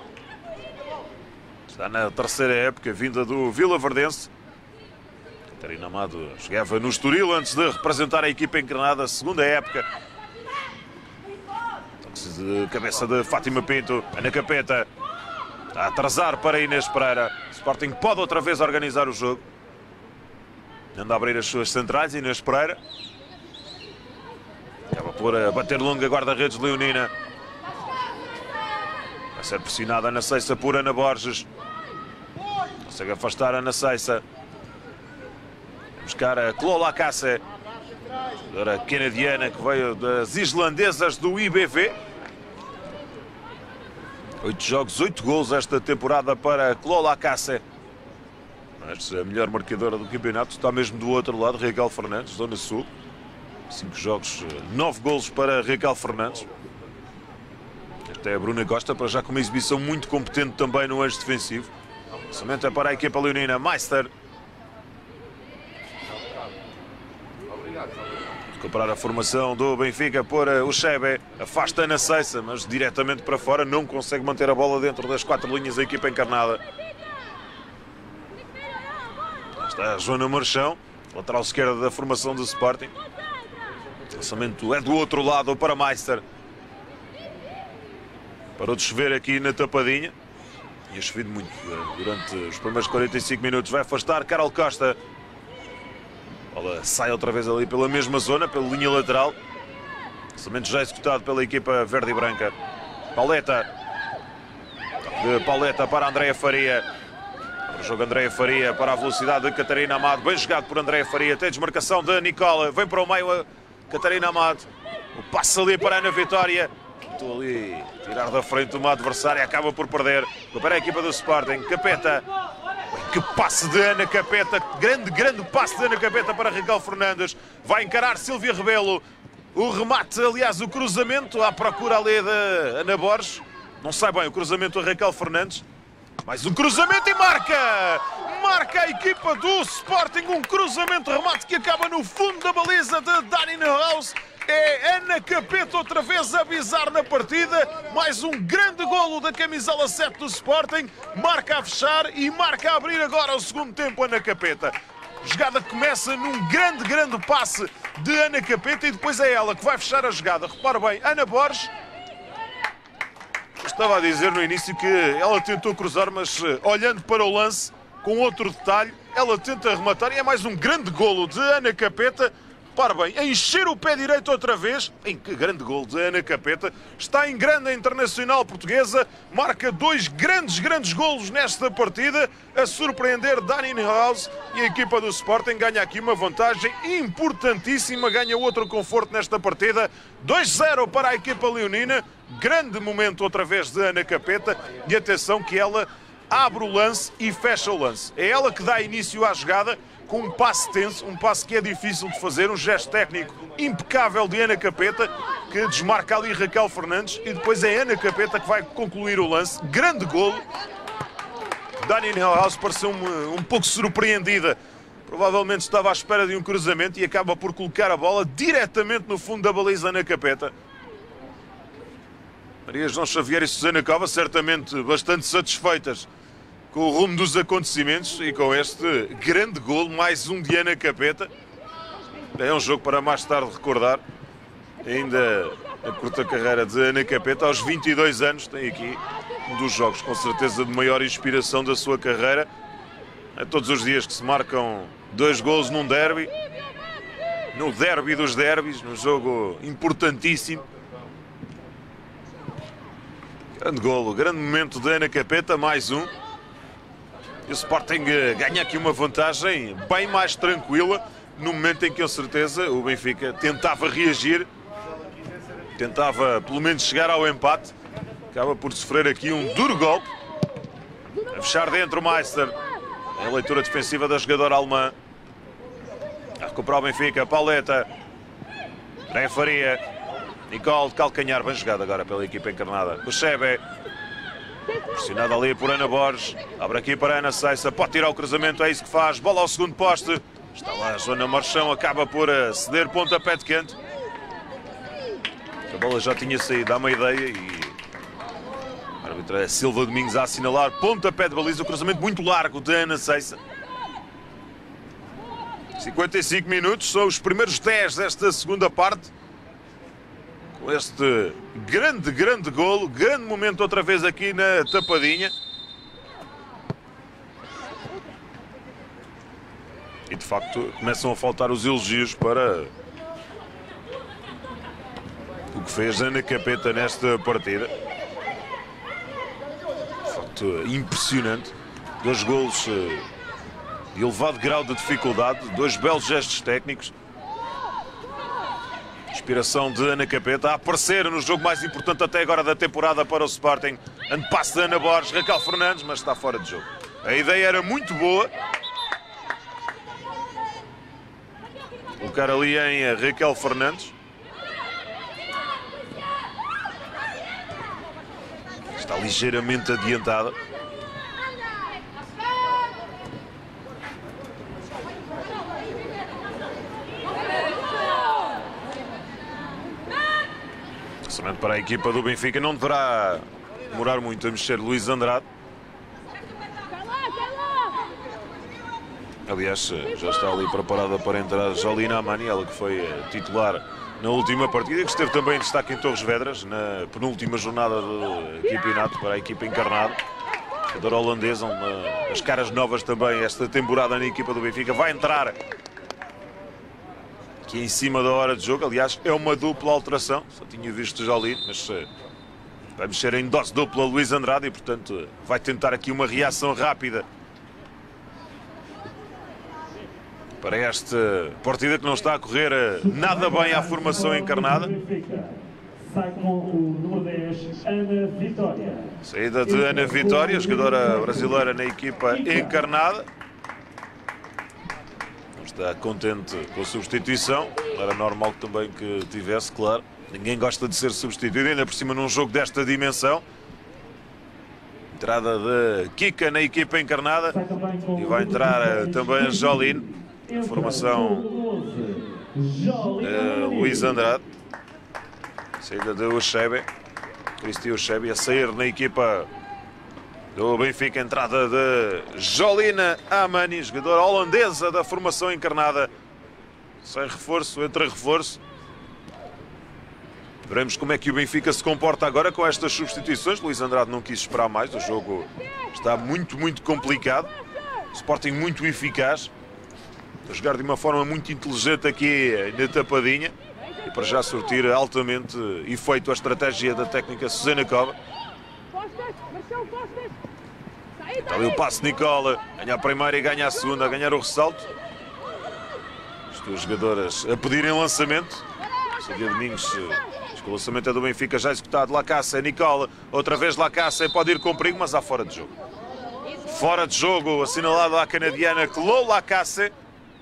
está na terceira época, vinda do Vila Verdense. Catarina Amado jogava no Estoril antes de representar a equipa encarnada, segunda época. Toque de cabeça de Fátima Pinto. Ana Capeta a atrasar para Inês Pereira. O Sporting pode outra vez organizar o jogo. Anda a abrir as suas centrais, Inês Pereira. Acaba por bater longa guarda-redes leonina. Vai ser pressionada Ana Ceiça por Ana Borges. Consegue afastar Ana Ceiça. Buscar a Clola Casse, jogadora canadiana que veio das islandesas do IBV. 8 jogos, 8 gols esta temporada para Clola Casse. Mas a melhor marcadora do campeonato está mesmo do outro lado, Raquel Fernandes, Zona Sul. 5 jogos, 9 golos para Raquel Fernandes. Esta é a Bruna Costa, para já com uma exibição muito competente também no eixo defensivo. Somente é para a equipa leonina, Meister. Recuperar a formação do Benfica por o Chebe. Afasta Ana Ceiça, mas diretamente para fora. Não consegue manter a bola dentro das 4 linhas da equipa encarnada. Está a Joana Marchão, lateral esquerda da formação do Sporting. O lançamento é do outro lado para Meister. Parou de chover aqui na Tapadinha. Tinha chovido muito durante os primeiros 45 minutos. Vai afastar Carol Costa. A bola sai outra vez ali pela mesma zona, pela linha lateral. Lançamento já executado pela equipa verde e branca. Pauleta. De Pauleta para Andreia Faria. O jogo Andreia Faria para a velocidade de Catarina Amado. Bem jogado por Andreia Faria. Tem desmarcação de Nicola. Vem para o meio a Catarina Amado. O passe ali para a Ana Vitória. Estou ali a tirar da frente uma adversária. Acaba por perder. Para a equipa do Sporting. Capeta. Que passe de Ana Capeta. Grande passe de Ana Capeta para Raquel Fernandes. Vai encarar Silvia Rebelo. O remate, aliás, o cruzamento à procura ali de Ana Borges. Não sai bem o cruzamento a Raquel Fernandes. Mais um cruzamento e marca! Marca a equipa do Sporting. Um cruzamento, remate que acaba no fundo da baliza de Dani Neuhaus. É Ana Capeta outra vez a avisar na partida. Mais um grande golo da camisola 7 do Sporting. Marca a fechar e marca a abrir agora o segundo tempo Ana Capeta. A jogada começa num grande passe de Ana Capeta e depois é ela que vai fechar a jogada. Repara bem, Ana Borges. Eu estava a dizer no início que ela tentou cruzar, mas olhando para o lance, com outro detalhe, ela tenta rematar e é mais um grande golo de Ana Capeta. para bem, a encher o pé direito outra vez. Em que grande gol de Ana Capeta. Está em grande a internacional portuguesa. Marca 2 grandes golos nesta partida. A surpreender Dani Neuhaus. E a equipa do Sporting ganha aqui uma vantagem importantíssima. Ganha outro conforto nesta partida. 2-0 para a equipa leonina. Grande momento outra vez de Ana Capeta. E atenção que ela abre o lance e fecha o lance. É ela que dá início à jogada, com um passe tenso, um passe que é difícil de fazer, um gesto técnico impecável de Ana Capeta, que desmarca ali Raquel Fernandes, e depois é Ana Capeta que vai concluir o lance. Grande golo. Dani Neuhaus pareceu um pouco surpreendida. Provavelmente estava à espera de um cruzamento e acaba por colocar a bola diretamente no fundo da baliza Ana Capeta. Maria João Xavier e Susana Cova certamente bastante satisfeitas com o rumo dos acontecimentos e com este grande golo, mais um de Ana Capeta. É um jogo para mais tarde recordar. Ainda a curta carreira de Ana Capeta, aos 22 anos, tem aqui um dos jogos com certeza de maior inspiração da sua carreira. É todos os dias que se marcam 2 golos num derby, no derby dos derbys, num jogo importantíssimo. Grande golo, grande momento de Ana Capeta, mais um. E o Sporting ganha aqui uma vantagem bem mais tranquila, no momento em que, com certeza, o Benfica tentava reagir, tentava pelo menos chegar ao empate. Acaba por sofrer aqui um duro golpe. A fechar dentro o Meister. A leitura defensiva da jogadora alemã. A recuperar o Benfica, Pauleta. André Faria. Nicole de calcanhar, bem jogada agora pela equipa encarnada. O Chebe. Pressionado ali por Ana Borges. Abre aqui para Ana Seissa. Pode tirar o cruzamento, é isso que faz. Bola ao segundo poste. Está lá a Joana Marchão. Acaba por ceder pontapé de canto. A bola já tinha saído, dá uma ideia. E a árbitra Silva Domingos a assinalar. Pontapé de baliza. O cruzamento muito largo de Ana Seissa. 55 minutos. São os primeiros 10 desta segunda parte. Com este grande golo, grande momento outra vez aqui na tapadinha. E de facto começam a faltar os elogios para o que fez Ana Capeta nesta partida. De facto impressionante. 2 golos de elevado grau de dificuldade, 2 belos gestos técnicos. Inspiração de Ana Capeta a aparecer no jogo mais importante até agora da temporada para o Sporting. Antepasse de Ana Borges, Raquel Fernandes, mas está fora de jogo. A ideia era muito boa. Colocar ali em Raquel Fernandes. Está ligeiramente adiantada. Para a equipa do Benfica não deverá demorar muito a mexer Luís Andrade. Aliás, já está ali preparada para entrar Jolina Amani, ela que foi titular na última partida, que esteve também em destaque em Torres Vedras, na penúltima jornada do campeonato para a equipa encarnada. Jogadora holandesa, as caras novas também esta temporada na equipa do Benfica. Vai entrar aqui em cima da hora de jogo. Aliás, é uma dupla alteração. Só tinha visto Jolino, mas vai mexer em dose dupla Luís Andrade e, portanto, vai tentar aqui uma reação rápida para esta partida que não está a correr nada bem à formação encarnada. Sai com o número 10, Ana Vitória. Saída de Ana Vitória, jogadora brasileira na equipa encarnada. Está contente com a substituição. Era normal também que tivesse, claro. Ninguém gosta de ser substituído, ainda por cima num jogo desta dimensão. Entrada de Kika na equipa encarnada. E vai entrar também a Jolino. A formação Luís Andrade. Saída de Uchebe. Cristi Uchebe a sair na equipa do Benfica. Entrada de Jolina Amani, jogadora holandesa da formação encarnada. Sem reforço, entra reforço. Veremos como é que o Benfica se comporta agora com estas substituições. Luís Andrade não quis esperar mais. O jogo está muito complicado. Sporting muito eficaz. a jogar de uma forma muito inteligente aqui na tapadinha e para já sortir altamente efeito a estratégia da técnica Susana Cova. Está ali o passe de Nicola, ganha a primeira e ganha a segunda, a ganhar o ressalto. As duas jogadoras a pedirem lançamento. Silvia Domingos, o lançamento é do Benfica, já executado. Lacácia, Nicola, outra vez Lacácia, pode ir com perigo, mas há fora de jogo. Fora de jogo, assinalado à canadiana Chloe Lacácia.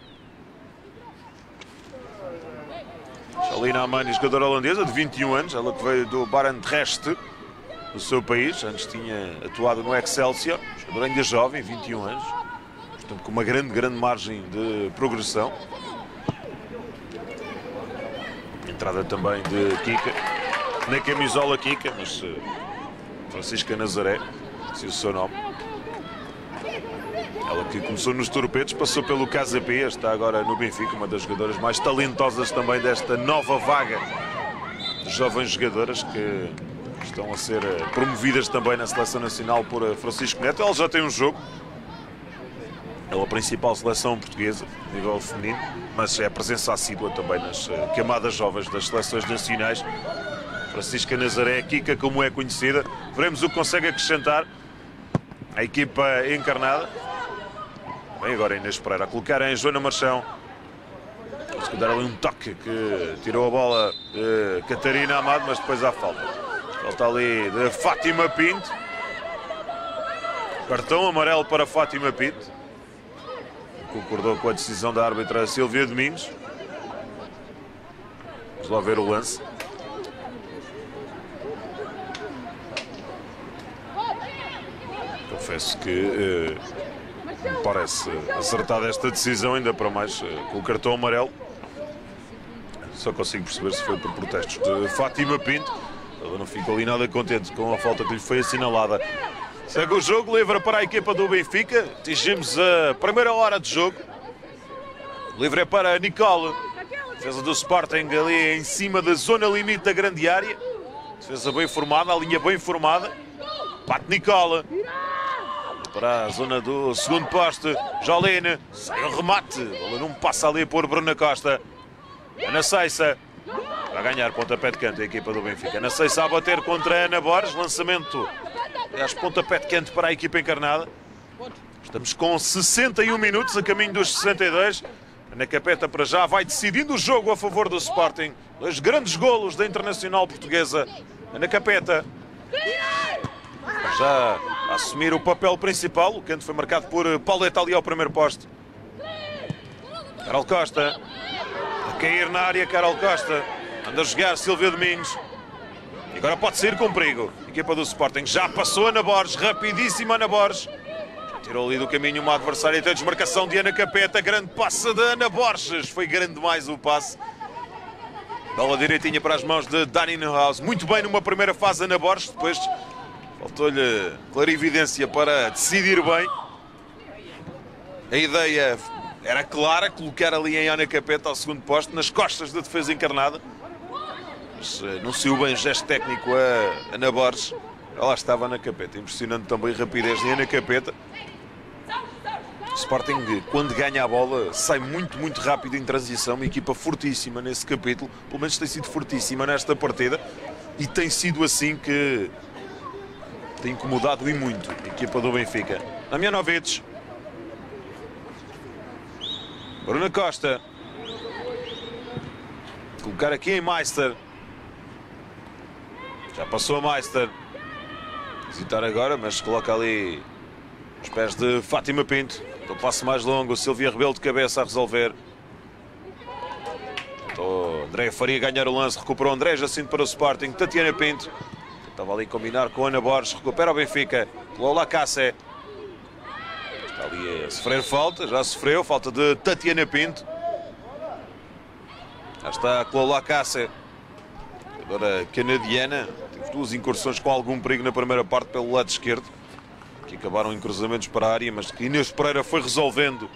Shalina Amani, jogadora holandesa de 21 anos, ela que veio do Barendrecht, do seu país, antes tinha atuado no Excelsior, jogadora ainda jovem, 21 anos, portanto com uma grande margem de progressão. Entrada também de Kika, na camisola Kika, mas Francisca Nazaré, se o seu nome. Ela que começou nos Torpedos, passou pelo Casa Pia, está agora no Benfica, uma das jogadoras mais talentosas também desta nova vaga de jovens jogadoras que estão a ser promovidas também na Seleção Nacional por Francisco Neto. Ela já tem um jogo, ela é a principal seleção portuguesa, a nível feminino, mas é a presença assídua também nas camadas jovens das seleções nacionais. Francisca Nazaré, Kika, como é conhecida. Veremos o que consegue acrescentar a equipa encarnada. Bem, agora Inês Pereira a colocar em Joana Marchão. Conseguiu dar ali um toque que tirou a bola de Catarina Amado, mas depois há falta. Falta ali de Fátima Pinto. Cartão amarelo para Fátima Pinto. Concordou com a decisão da árbitra Silvia Domingos. Vamos lá ver o lance. Confesso que me parece acertada esta decisão, ainda para mais com o cartão amarelo. Só consigo perceber se foi por protestos de Fátima Pinto. Ela não ficou ali nada contente com a falta que lhe foi assinalada. Segue o jogo, livre para a equipa do Benfica. Atingimos a primeira hora de jogo. Livre é para Nicole. Defesa do Sporting ali em cima da zona limite da grande área. Defesa bem formada, a linha bem formada. Bate Nicole. Para a zona do segundo poste. Jolene. Sai o remate. Ela não passa ali por Bruna Costa. Ana Ceissa. Vai ganhar pontapé de canto a equipa do Benfica. Ana Ceissa a bater contra a Ana Borges. Lançamento. Aliás, pontapé de canto para a equipa encarnada. Estamos com 61 minutos, a caminho dos 62. Ana Capeta para já vai decidindo o jogo a favor do Sporting. Dois grandes golos da Internacional Portuguesa. Ana Capeta já a assumir o papel principal. O canto foi marcado por Pauleta ali ao primeiro poste. Carol Costa. A cair na área, Carol Costa. Anda a jogar Silvia Domingos. E agora pode sair com perigo. A equipa do Sporting já passou Ana Borges. Rapidíssima Ana Borges. Tirou ali do caminho uma adversária. Tem a desmarcação de Ana Capeta. Grande passe de Ana Borges. Foi grande demais o passe. Bola direitinha para as mãos de Dani Neuhaus. Muito bem numa primeira fase Ana Borges. Depois faltou-lhe clarividência para decidir bem. A ideia era clara. Colocar ali em Ana Capeta ao segundo posto. Nas costas da defesa encarnada. Mas não saiu bem o gesto técnico a Ana Borges. Ela estava Ana Capeta. Impressionante também a rapidez de Ana Capeta. O Sporting, quando ganha a bola, sai muito rápido em transição. Uma equipa fortíssima nesse capítulo. Pelo menos tem sido fortíssima nesta partida. E tem sido assim que tem incomodado e muito a equipa do Benfica. Damjanovic. Bruna Costa. Colocar aqui em Meister. Já passou a Meister. Visitar agora, mas coloca ali os pés de Fátima Pinto. Então passo mais longo, Silvia Rebelo de cabeça a resolver. Então, André Faria ganhar o lance, recuperou André Jacinto para o Sporting. Tatiana Pinto. Estava ali a combinar com Ana Borges, recupera o Benfica. Lola Cássé. Está ali a sofrer falta, já sofreu, falta de Tatiana Pinto. Já está a Lola Cássé. Agora canadiana. Teve duas incursões com algum perigo na primeira parte pelo lado esquerdo. Que acabaram em cruzamentos para a área, mas que Inês Pereira foi resolvendo.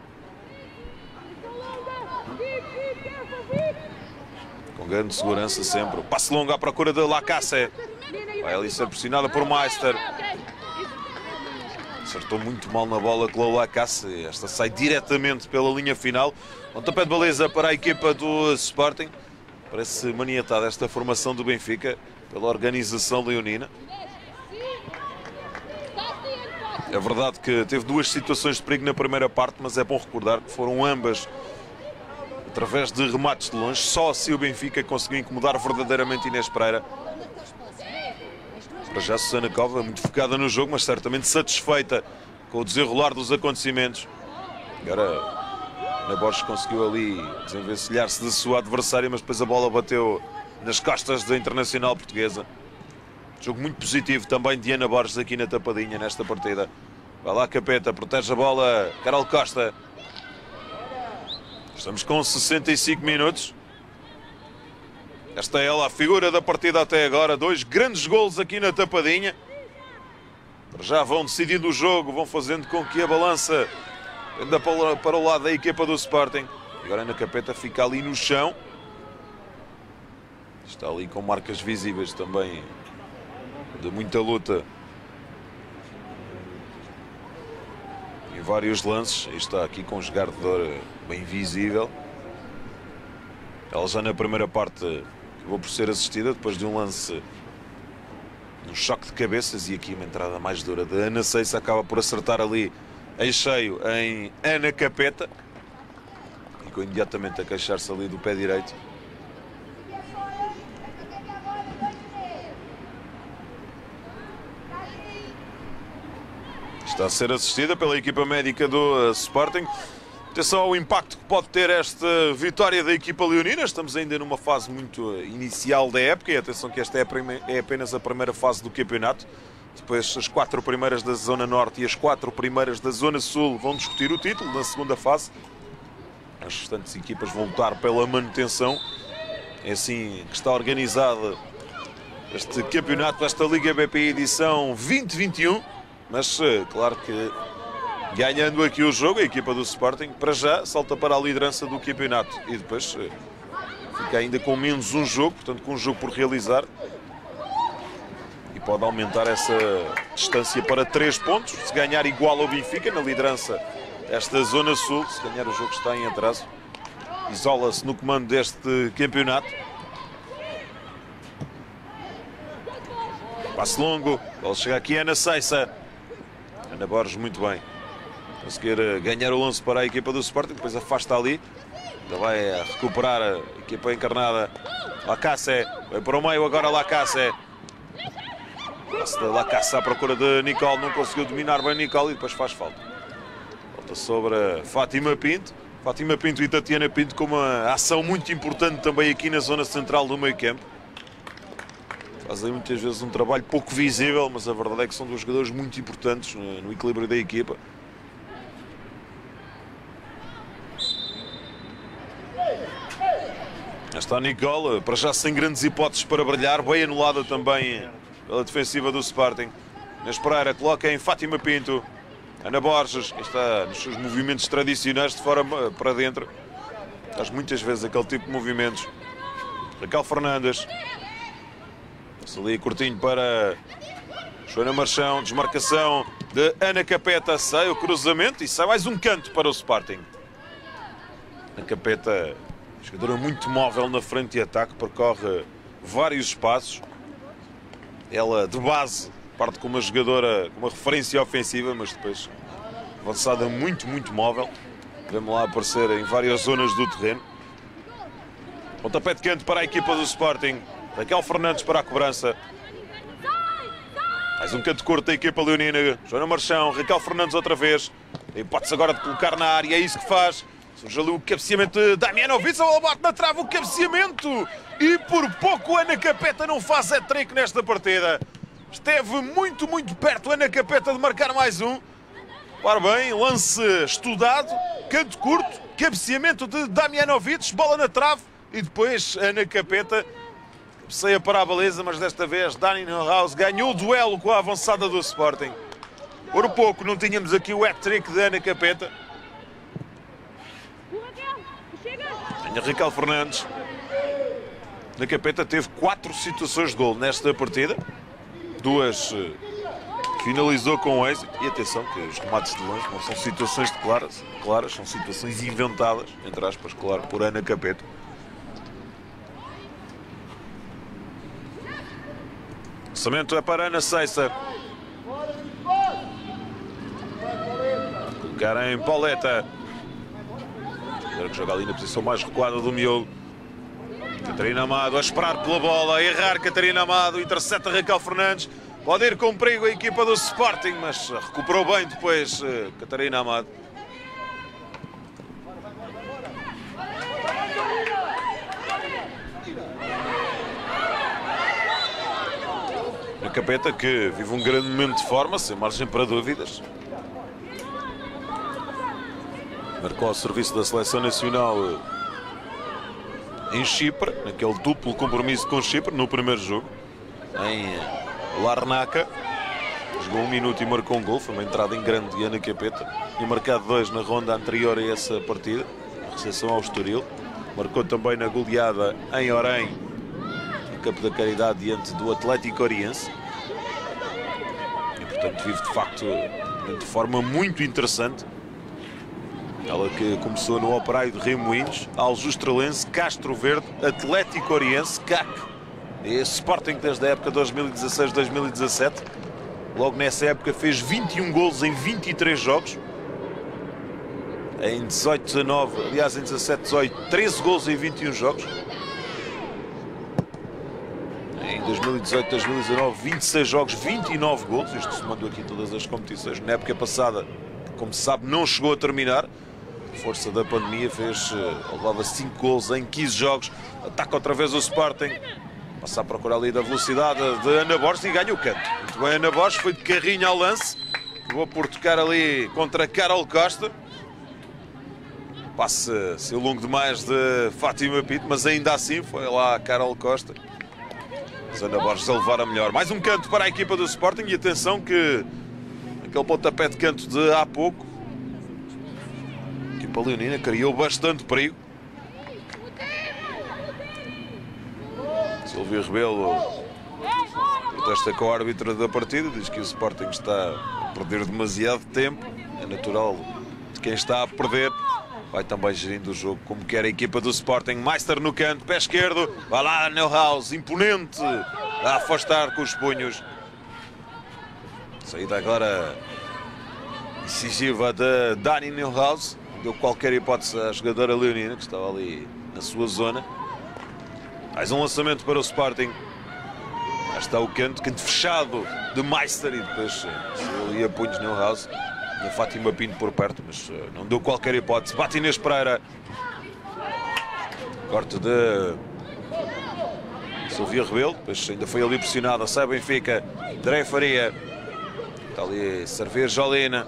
Com grande segurança sempre. Passe longo à procura de Lacácia. Vai ali ser pressionada por Meister. Acertou muito mal na bola com o Lacasse. Esta sai diretamente pela linha final. Pontapé de baliza para a equipa do Sporting. Parece maniatada esta formação do Benfica pela organização leonina. É verdade que teve duas situações de perigo na primeira parte, mas é bom recordar que foram ambas através de remates de longe. Só assim o Benfica conseguiu incomodar verdadeiramente Inês Pereira. Para já Susana Cova muito focada no jogo, mas certamente satisfeita com o desenrolar dos acontecimentos. Agora Ana Borges conseguiu ali desenvencilhar-se de sua adversária, mas depois a bola bateu nas costas da Internacional Portuguesa. Jogo muito positivo também de Ana Borges aqui na Tapadinha nesta partida. Vai lá Capeta, protege a bola, Carol Costa. Estamos com 65 minutos. Esta é ela, a figura da partida até agora. 2 grandes golos aqui na Tapadinha. Já vão decidindo o jogo, vão fazendo com que a balança anda para o lado da equipa do Sporting. Agora Ana Capeta fica ali no chão. Está ali com marcas visíveis também de muita luta em vários lances. Está aqui com um jogar de dor bem visível. Ela já na primeira parte acabou por ser assistida depois de um lance, um choque de cabeças, e aqui uma entrada mais dura de Ana Seixas, acaba por acertar ali em cheio em Ana Capeta. Ficou imediatamente a queixar-se ali do pé direito. Está a ser assistida pela equipa médica do Sporting. Atenção ao impacto que pode ter esta vitória da equipa leonina. Estamos ainda numa fase muito inicial da época, e atenção que esta é apenas a primeira fase do campeonato. Depois as 4 primeiras da Zona Norte e as 4 primeiras da Zona Sul vão discutir o título na segunda fase. As restantes equipas vão lutar pela manutenção. É assim que está organizado este campeonato, esta Liga BPI edição 2021. Mas claro que ganhando aqui o jogo, a equipa do Sporting para já salta para a liderança do campeonato e depois fica ainda com menos um jogo, portanto com um jogo por realizar, e pode aumentar essa distância para 3 pontos. Se ganhar igual ao Benfica na liderança desta Zona Sul, se ganhar o jogo que está em atraso, isola-se no comando deste campeonato. Passe longo, ele chega aqui Ana Seixas. Ana Borges muito bem. Conseguir ganhar o lance para a equipa do Sporting, depois afasta ali. Ainda vai recuperar a equipa encarnada. Lacasse, vai para o meio agora Lacasse. Lacasse à procura de Nicole, não conseguiu dominar bem Nicole e depois faz falta. Falta sobre Fátima Pinto. Fátima Pinto e Tatiana Pinto com uma ação muito importante também aqui na zona central do meio campo. Fazem muitas vezes um trabalho pouco visível, mas a verdade é que são 2 jogadores muito importantes no equilíbrio da equipa. Está a Nicole, para já sem grandes hipóteses para brilhar, bem anulada também pela defensiva do Sporting. Inês Pereira coloca em Fátima Pinto. Ana Borges, que está nos seus movimentos tradicionais de fora para dentro. Faz muitas vezes aquele tipo de movimentos. Raquel Fernandes. Passa ali curtinho para Joana Marchão. Desmarcação de Ana Capeta. Sai o cruzamento e sai mais um canto para o Sporting. Ana Capeta, jogadora muito móvel na frente de ataque, percorre vários espaços. Ela de base parte como uma jogadora, com uma referência ofensiva, mas depois avançada muito móvel. Vemos lá aparecer em várias zonas do terreno. Pontapé de canto para a equipa do Sporting. Raquel Fernandes para a cobrança. Mais um canto curto da equipa leonina. Joana Marchão, Raquel Fernandes outra vez. A hipótese agora de colocar na área, é isso que faz. Surge ali o cabeceamento de Damianovic, a bola bate na trave, o cabeceamento. E por pouco Ana Capeta não faz hat-trick nesta partida. Esteve muito perto Ana Capeta de marcar mais um. Ora bem, lance estudado, canto curto, cabeceamento de Damianovic, bola na trave e depois Ana Capeta cabeceia para a baliza, mas desta vez Dani Neuhaus ganhou o duelo com a avançada do Sporting. Por pouco não tínhamos aqui o hat-trick de Ana Capeta. Tem a Raquel Fernandes. Ana Capeta teve 4 situações de gol nesta partida. 2 finalizou com êxito. E atenção que os remates de longe não são situações claras, são situações inventadas, entre aspas, claro, por Ana Capeto. O lançamento é para Ana Seiça. Colocar em Pauleta. Que joga ali na posição mais recuada do miolo. Catarina Amado a esperar pela bola, a errar Catarina Amado, intercepta Raquel Fernandes. Pode ir com perigo a equipa do Sporting, mas recuperou bem depois Catarina Amado. A Capeta que vive um grande momento de forma, sem margem para dúvidas. Marcou ao serviço da Seleção Nacional em Chipre, naquele duplo compromisso com Chipre, no primeiro jogo, em Larnaca. Jogou 1 minuto e marcou um gol, foi uma entrada em grande de Ana Capeta. Tinha marcado 2 na ronda anterior a essa partida, a recepção ao Estoril. Marcou também na goleada em Orém, no Campo da Caridade, diante do Atlético Oriense. E, portanto, vive de facto de forma muito interessante. Ela que começou no Operário de Remoinhos, Aljustrelense, Castro Verde, Atlético Oriense, CAC e Sporting desde a época 2016-2017. Logo nessa época fez 21 golos em 23 jogos. Em 18-19, aliás em 17-18, 13 golos em 21 jogos. Em 2018-2019, 26 jogos, 29 golos. Isto somando aqui todas as competições. Na época passada, como se sabe, não chegou a terminar. Força da pandemia, levava 5 gols em 15 jogos. Ataca outra vez o Sporting. Passa a procurar ali da velocidade de Ana Borges e ganha o canto. Muito bem, Ana Borges foi de carrinho ao lance. Acabou por tocar ali contra Carol Costa. Passa seu longo demais de Fátima Pinto, mas ainda assim foi lá a Carol Costa. Mas Ana Borges a levar a melhor. Mais um canto para a equipa do Sporting e atenção que aquele pontapé de canto de há pouco, a equipa leonina criou bastante perigo. Silvia Rebelo protesta com o árbitro da partida, diz que o Sporting está a perder demasiado tempo. É natural de quem está a perder. Vai também gerindo o jogo como quer a equipa do Sporting. Meister no canto, pé esquerdo. Vai lá, Neuhaus, imponente, a afastar com os punhos. Saída agora incisiva de Dani Neuhaus. Deu qualquer hipótese à jogadora leonina, que estava ali na sua zona. Mais um lançamento para o Sporting. Já está o canto fechado de Meister e depois ali a punhos Neuhaus. A Fátima Pinto por perto, mas não deu qualquer hipótese. Bate Inês Pereira. Corte de Silvia Rebelo. Depois ainda foi ali pressionada. Sai Benfica. Drey Faria. Está ali a servir Jolina.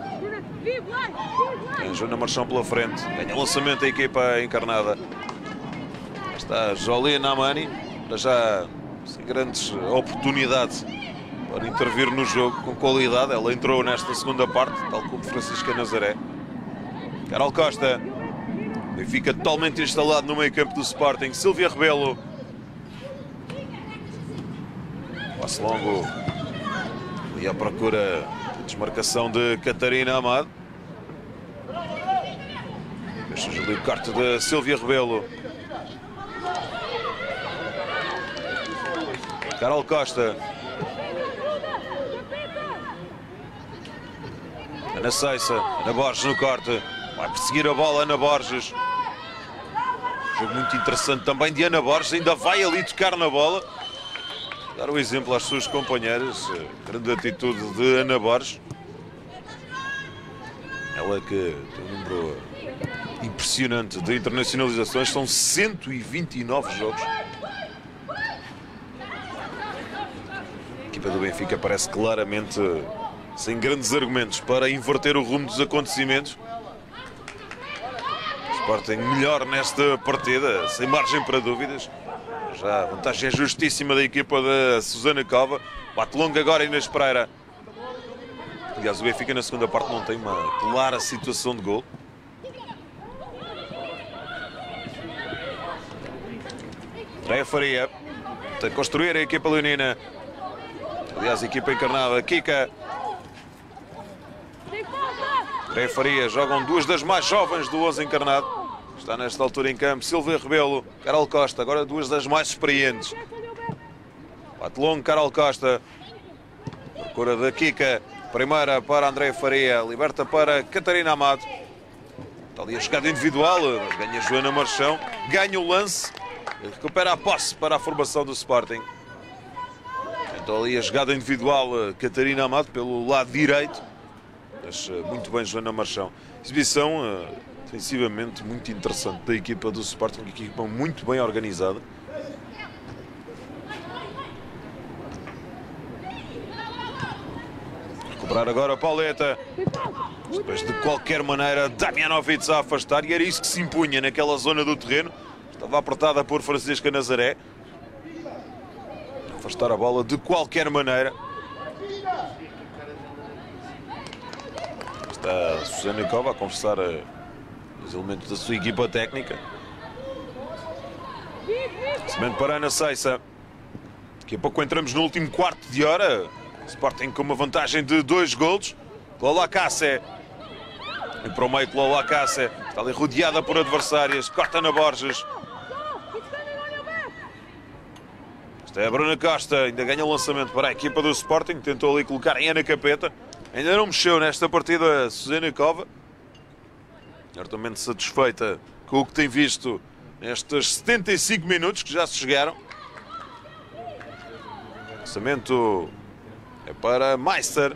Tem Joana Marchão pela frente. Ganha o lançamento da equipa encarnada. Está Jolina Amani. Já sem grandes oportunidades para intervir no jogo com qualidade. Ela entrou nesta segunda parte, tal como Francisca Nazaré. Carol Costa. Fica totalmente instalado no meio campo do Sporting. Silvia Rebelo. Passe longo. E à procura de desmarcação de Catarina Amado. Deixa ali o corte de Silvia Rebelo. Carol Costa. Ana Seiça, Ana Borges no corte. Vai perseguir a bola Ana Borges. Jogo muito interessante também de Ana Borges. Ainda vai ali tocar na bola. Dar o exemplo às suas companheiras. Grande atitude de Ana Borges. Ela que tem um número impressionante de internacionalizações. São 129 jogos. A equipa do Benfica parece claramente sem grandes argumentos para inverter o rumo dos acontecimentos. O Sporting melhor nesta partida, sem margem para dúvidas. Já a vantagem é justíssima da equipa da Susana Cova. Bate longo agora Inês Pereira. Aliás, o Benfica na segunda parte não tem uma clara situação de gol. Drey Faria. Tenta construir a equipa leonina. Aliás, a equipa encarnada, Kika. André Faria, jogam duas das mais jovens do 11 encarnado. Está nesta altura em campo Silvia Rebelo, Carol Costa, agora duas das mais experientes. Bate longo, Carol Costa. Procura da Kika. Primeira para André Faria, liberta para Catarina Amado. Está ali a jogada individual, mas ganha Joana Marchão. Ganha o lance, recupera a posse para a formação do Sporting. Então ali a jogada individual, Catarina Amado pelo lado direito. Mas muito bem Joana Marchão. Exibição defensivamente muito interessante da equipa do Sporting, uma equipa muito bem organizada. Recuperar agora a Pauleta. Depois de qualquer maneira Damjanovic a afastar, e era isso que se impunha naquela zona do terreno. Estava apertada por Francisca Nazaré. Afastar a bola de qualquer maneira. Está a Susana Cova a conversar os elementos da sua equipa técnica. Semente para Ana Seiça. Daqui a pouco entramos no último quarto de hora. Sporting com uma vantagem de 2 golos. Lola Cássé. E para o meio, Lola Cássé. Está ali rodeada por adversárias. Corta na Borges. Esta é a Bruna Costa. Ainda ganha o lançamento para a equipa do Sporting. Tentou ali colocar em Ana Capeta. Ainda não mexeu nesta partida a Susana Cova. Certamente satisfeita com o que tem visto nestes 75 minutos que já se chegaram. Lançamento é para Meister.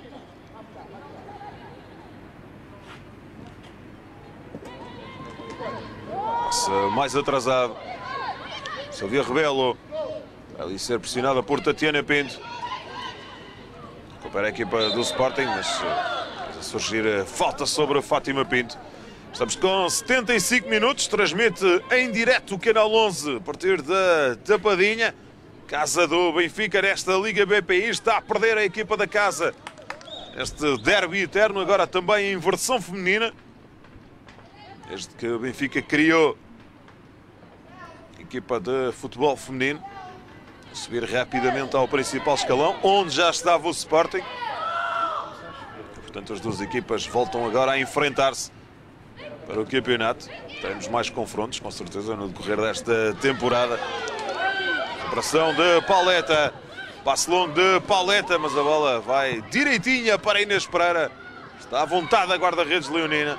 Passa mais atrasado. Silvia Rebelo. Vai ali ser pressionada por Tatiana Pinto. Recupera a equipa do Sporting, mas a surgir a falta sobre a Fátima Pinto. Estamos com 75 minutos. Transmite em direto o Canal 11 a partir da Tapadinha. Casa do Benfica nesta Liga BPI. Está a perder a equipa da casa. Este derby eterno, agora também em versão feminina. Desde que o Benfica criou a equipa de futebol feminino. A subir rapidamente ao principal escalão, onde já estava o Sporting. Portanto, as duas equipas voltam agora a enfrentar-se para o campeonato. Teremos mais confrontos, com certeza, no decorrer desta temporada. Operação de Pauleta. Passe longo de Pauleta, mas a bola vai direitinha para Inês Pereira. Está à vontade a guarda-redes leonina.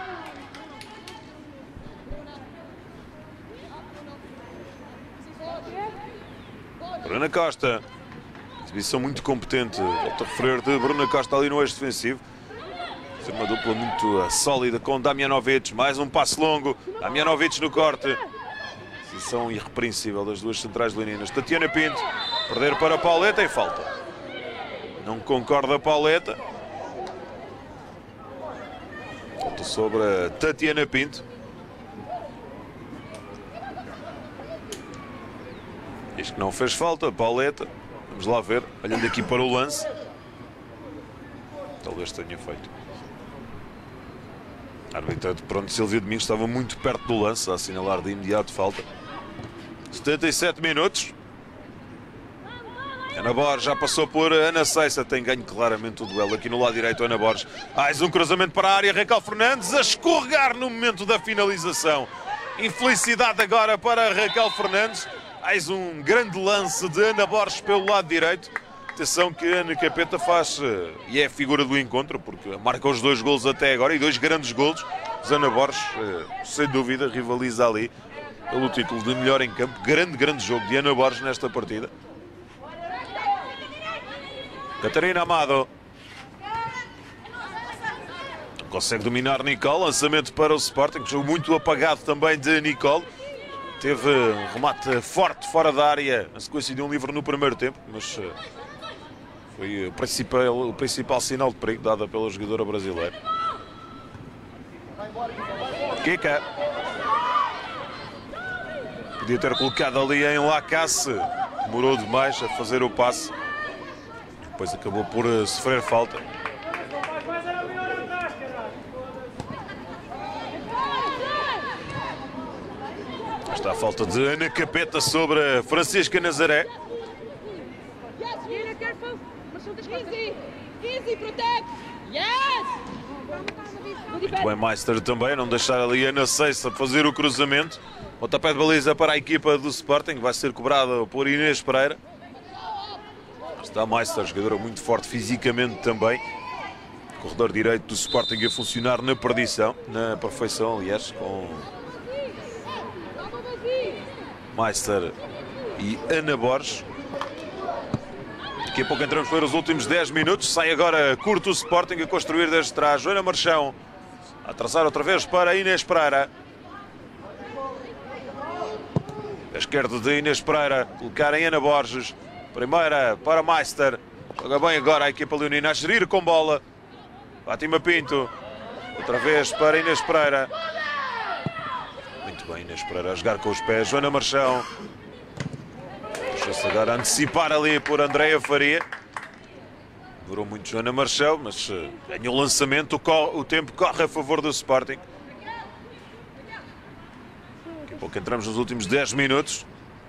Bruna Costa. Exibição muito competente. Volto a referir de Bruna Costa ali no eixo defensivo. Ser uma dupla muito sólida com Damjanovic. Mais um passe longo. Damjanovic no corte. Posição irrepreensível das duas centrais leoninas. Tatiana Pinto. Perder para Pauleta em falta. Não concorda Pauleta. Falta sobre a Tatiana Pinto. Diz que não fez falta, Pauleta. Vamos lá ver, olhando aqui para o lance. Talvez tenha feito. A árbitra, pronto, Silvia Domingos estava muito perto do lance, a assinalar de imediato falta. 77 minutos. Ana Borges já passou por Ana Seiça, tem ganho claramente o duelo aqui no lado direito. Ana Borges, mais um cruzamento para a área, Raquel Fernandes a escorregar no momento da finalização. Infelicidade agora para Raquel Fernandes. Mais um grande lance de Ana Borges pelo lado direito. Atenção que a Ana Capeta faz, e é a figura do encontro, porque marca os 2 golos até agora e 2 grandes golos. Mas Ana Borges, sem dúvida, rivaliza ali pelo título de melhor em campo. Grande jogo de Ana Borges nesta partida. Catarina Amado. Consegue dominar Nicole. Lançamento para o Sporting. Jogo muito apagado também de Nicole. Teve um remate forte fora da área na sequência de um livre no primeiro tempo, mas foi o principal sinal de perigo dado pela jogadora brasileira. Kika. Podia ter colocado ali em Lacasse. Demorou demais a fazer o passe. Depois acabou por sofrer falta. Está a falta de Ana Capeta sobre Francisca Nazaré. Easy, protect! Yes! Muito bem, Meister também, não deixar ali a Ana Seixas fazer o cruzamento. Pontapé de baliza para a equipa do Sporting, vai ser cobrado por Inês Pereira. Está Meister, jogadora muito forte fisicamente também. Corredor direito do Sporting a funcionar na perdição, na perfeição, aliás, com Meister e Ana Borges. Daqui a pouco entramos para os últimos 10 minutos. Sai agora curto o Sporting a construir desde trás. Joana Marchão a traçar outra vez para Inês Pereira. A esquerda de Inês Pereira, colocar em Ana Borges. Primeira para Meister. Joga bem agora a equipa leonina a gerir com bola. Fátima Pinto. Outra vez para Inês Pereira. Muito bem, Inês Pereira a jogar com os pés. Joana Marchão. Deixa-se agora antecipar ali por Andreia Faria. Durou muito Joana Marchão, mas ganha o lançamento. O tempo corre a favor do Sporting. Daqui a pouco entramos nos últimos 10 minutos.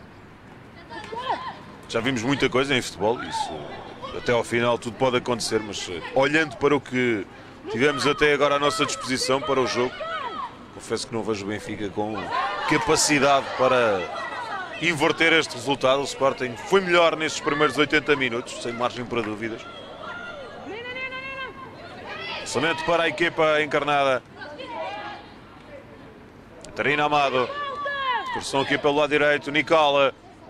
Já vimos muita coisa em futebol. Isso, até ao final tudo pode acontecer, mas olhando para o que tivemos até agora à nossa disposição para o jogo, confesso que não vejo o Benfica com capacidade para inverter este resultado. O Sporting foi melhor nestes primeiros 80 minutos, sem margem para dúvidas. Lançamento para a equipa encarnada. Catarina Amado. Cruzão aqui pelo lado direito. Nicola.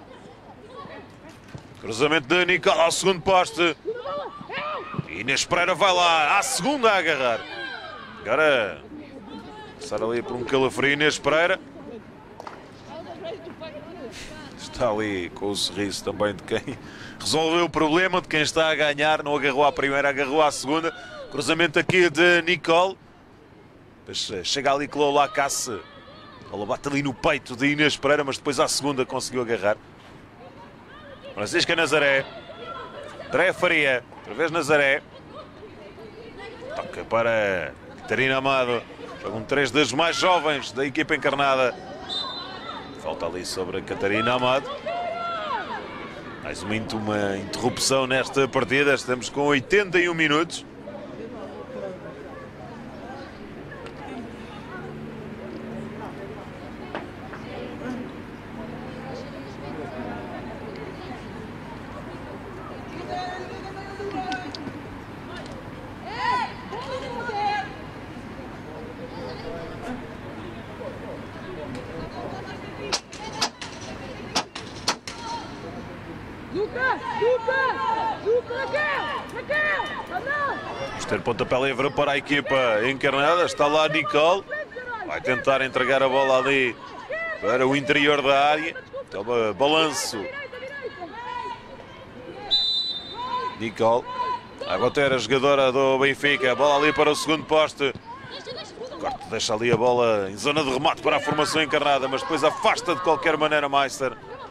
Cruzamento de Nicola ao segundo poste. Inês Pereira vai lá. À segunda a agarrar. Agora passar ali por um calafrio. Inês Pereira. Está ali com o sorriso também de quem resolveu o problema, de quem está a ganhar. Não agarrou à primeira, agarrou à segunda. Cruzamento aqui de Nicole. Depois chega ali Clô Lacasse. Ela bate ali no peito de Inês Pereira, mas depois à segunda conseguiu agarrar. Francisca Nazaré. Andréia Faria. Outra vez Nazaré. Toca para Catarina Amado. Jogam 3 das mais jovens da equipa encarnada. Falta ali sobre a Catarina Amado. Mais uma interrupção nesta partida. Estamos com 81 minutos. Vamos ter pontapé livre para a equipa encarnada. Está lá Nicole. Vai tentar entregar a bola ali para o interior da área. Toma balanço. Nicole. Vai bater a jogadora do Benfica. A bola ali para o segundo poste. Corte deixa ali a bola em zona de remate para a formação encarnada, mas depois afasta de qualquer maneira Meister.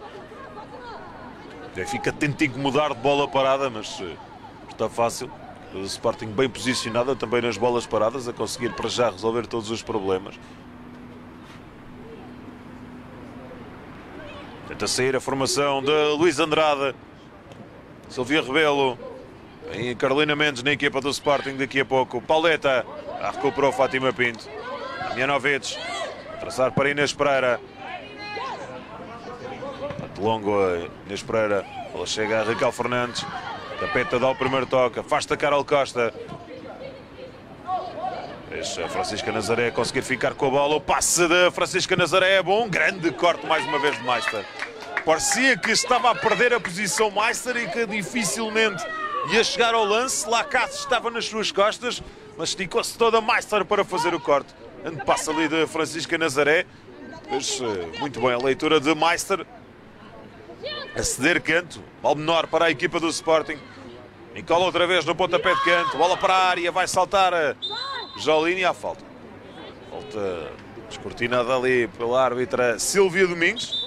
Benfica tenta incomodar de bola parada, mas está fácil. O Sporting bem posicionado também nas bolas paradas, a conseguir para já resolver todos os problemas. Tenta sair a formação de Luís Andrade. Silvia Rebelo. Em Carolina Mendes na equipa do Sporting daqui a pouco. Pauleta. Recuperou Fátima Pinto. Mianovic. A traçar para Inês Pereira. De longo Inês Pereira. Ela chega a Raquel Fernandes. Tapeta dá o primeiro toque. Afasta Carol Costa. Deixa a Francisca Nazaré conseguir ficar com a bola. O passe da Francisca Nazaré é bom. Grande corte mais uma vez de Meister. Parecia que estava a perder a posição Meister e que dificilmente ia chegar ao lance. Lacasse estava nas suas costas, mas esticou-se toda Meister para fazer o corte. Passa ali de Francisca Nazaré. Mas, muito bem a leitura de Meister. A ceder canto. Bola menor para a equipa do Sporting. Nicola outra vez no pontapé de canto. Bola para a área. Vai saltar a Jolini à falta. Falta descortinada ali pela árbitra Silvia Domingos.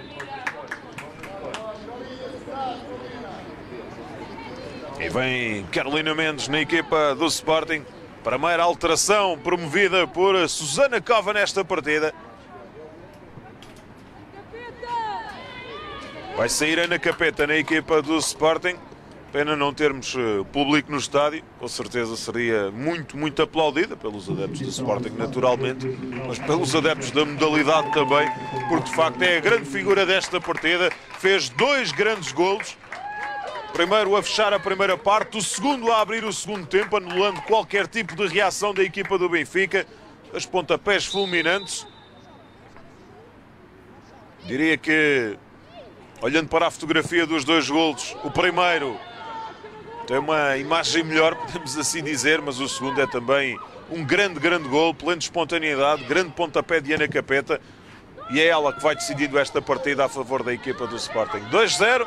E vem Carolina Mendes na equipa do Sporting. Primeira alteração promovida por Susana Cova nesta partida. Vai sair Ana Capeta na equipa do Sporting. Pena não termos público no estádio, com certeza seria muito aplaudida pelos adeptos do Sporting, naturalmente, mas pelos adeptos da modalidade também, porque de facto é a grande figura desta partida, fez 2 grandes golos, primeiro a fechar a primeira parte, o segundo a abrir o segundo tempo, anulando qualquer tipo de reação da equipa do Benfica, os pontapés fulminantes. Diria que, olhando para a fotografia dos 2 golos, o primeiro tem uma imagem melhor, podemos assim dizer, mas o segundo é também um grande gol, pleno de espontaneidade, grande pontapé de Ana Capeta, e é ela que vai decidindo esta partida a favor da equipa do Sporting. 2-0.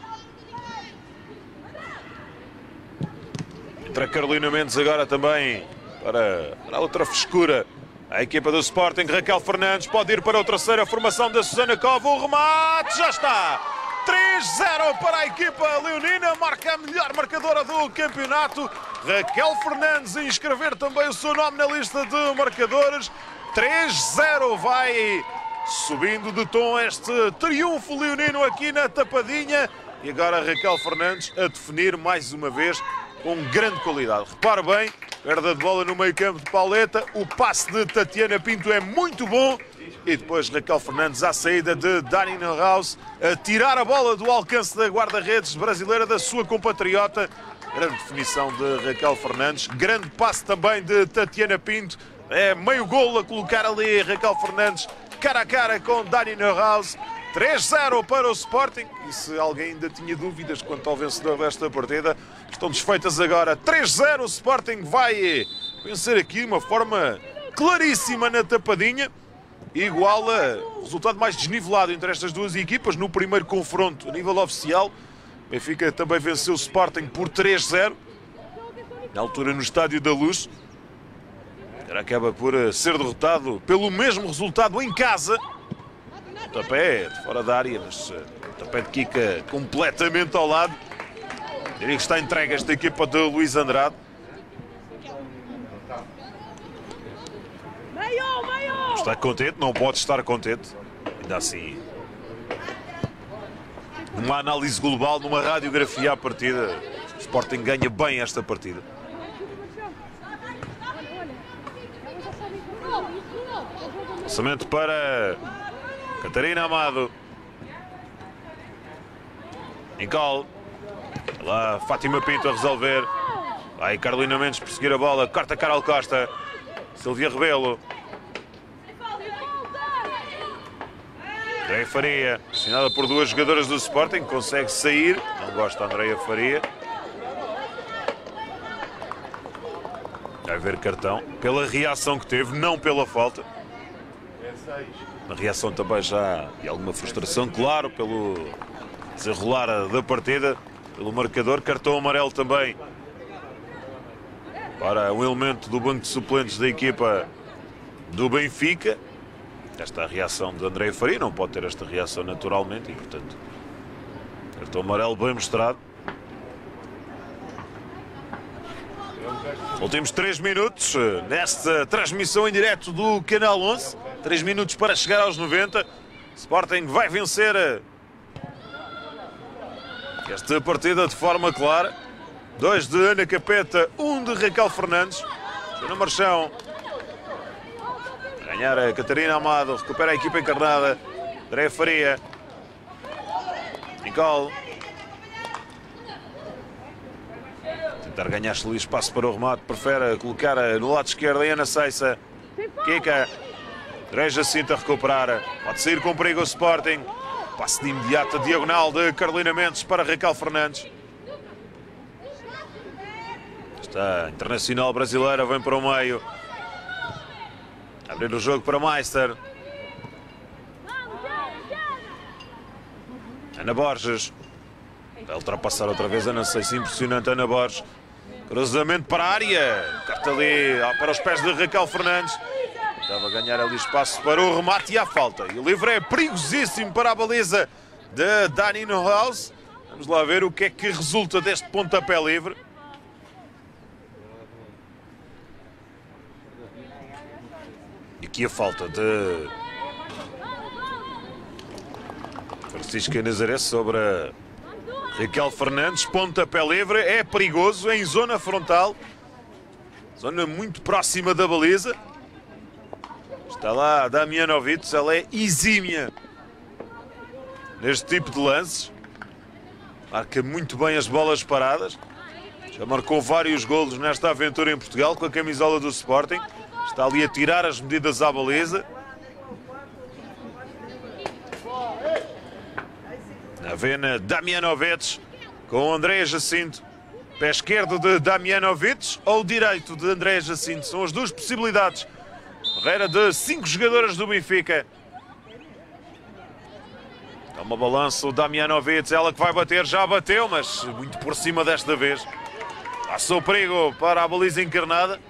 Entra a Carolina Mendes agora também para a outra frescura. A equipa do Sporting, Raquel Fernandes, pode ir para a terceira formação da Susana Cova, o remate, já está! 3-0 para a equipa leonina, marca a melhor marcadora do campeonato. Raquel Fernandes a inscrever também o seu nome na lista de marcadores. 3-0, vai subindo de tom este triunfo leonino aqui na Tapadinha. E agora Raquel Fernandes a definir mais uma vez com grande qualidade. Repare bem, perda de bola no meio campo de Pauleta, o passe de Tatiana Pinto é muito bom. E depois Raquel Fernandes à saída de Dani Neuhaus a tirar a bola do alcance da guarda-redes brasileira da sua compatriota. Grande definição de Raquel Fernandes, grande passe também de Tatiana Pinto. É meio golo a colocar ali Raquel Fernandes cara a cara com Dani Neuhaus. 3-0 para o Sporting. E se alguém ainda tinha dúvidas quanto ao vencedor desta partida, estão desfeitas agora. 3-0, o Sporting vai vencer aqui de uma forma claríssima na Tapadinha. Iguala o resultado mais desnivelado entre estas duas equipas no primeiro confronto a nível oficial. Benfica também venceu o Sporting por 3-0, na altura no Estádio da Luz. Agora acaba por ser derrotado pelo mesmo resultado em casa. O tapé de fora da área, mas o tapé de Kika completamente ao lado. Diria que está entregue esta equipa de Luís Andrade. Está contente? Não pode estar contente. Ainda assim, numa análise global, numa radiografia à partida, o Sporting ganha bem esta partida. Lançamento para Catarina Amado. Nicole. Lá Fátima Pinto a resolver. Vai Carolina Mendes perseguir a bola. Corta Carol Costa. Silvia Rebelo. Andréia Faria, assinada por 2 jogadoras do Sporting, consegue sair. Não gosta Andréia Faria. Vai ver cartão pela reação que teve, não pela falta. Uma reação também já de alguma frustração, claro, pelo desenrolar da partida, pelo marcador. Cartão amarelo também para um elemento do banco de suplentes da equipa do Benfica. Esta é a reação de Andréia Faria, não pode ter esta reação naturalmente e, portanto, cartão amarelo bem mostrado. Últimos 3 minutos nesta transmissão em direto do Canal 11. 3 minutos para chegar aos 90. Sporting vai vencer esta partida de forma clara. 2 de Ana Capeta, 1 de Raquel Fernandes. No Marchão. Ganhar a Catarina Amado, recupera a equipa encarnada. Andréia Faria. Nicole. Tentar ganhar-se ali espaço para o remate. Prefere colocar no lado esquerdo a Ana Seissa. Kika. André Jacinto a recuperar. Pode sair com perigo o Sporting. Passe de imediato a diagonal de Carolina Mendes para Raquel Fernandes. Esta internacional brasileira vem para o meio. Abrir o jogo para Meister. Ana Borges. Vai ultrapassar outra vez Ana Seissa. Impressionante Ana Borges. Cruzamento para a área. Carta ali para os pés de Raquel Fernandes. Estava a ganhar ali espaço para o remate e a falta. E o livre é perigosíssimo para a baliza de Dani Neuhaus. Vamos lá ver o que é que resulta deste pontapé livre. E aqui a falta de Francisca Nazaré sobre Raquel Fernandes, pontapé livre, é perigoso em zona frontal. Zona muito próxima da baliza. Está lá a Damjanovic, ela é exímia neste tipo de lances. Marca muito bem as bolas paradas. Já marcou vários golos nesta aventura em Portugal com a camisola do Sporting. Está ali a tirar as medidas à baliza. Na vena Damjanovic com André Jacinto. Pé esquerdo de Damjanovic ou direito de André Jacinto. São as duas possibilidades. Carreira de 5 jogadoras do Benfica. Toma balanço o Damjanovic, ela que vai bater, já bateu, mas muito por cima desta vez. Passou o perigo para a baliza encarnada.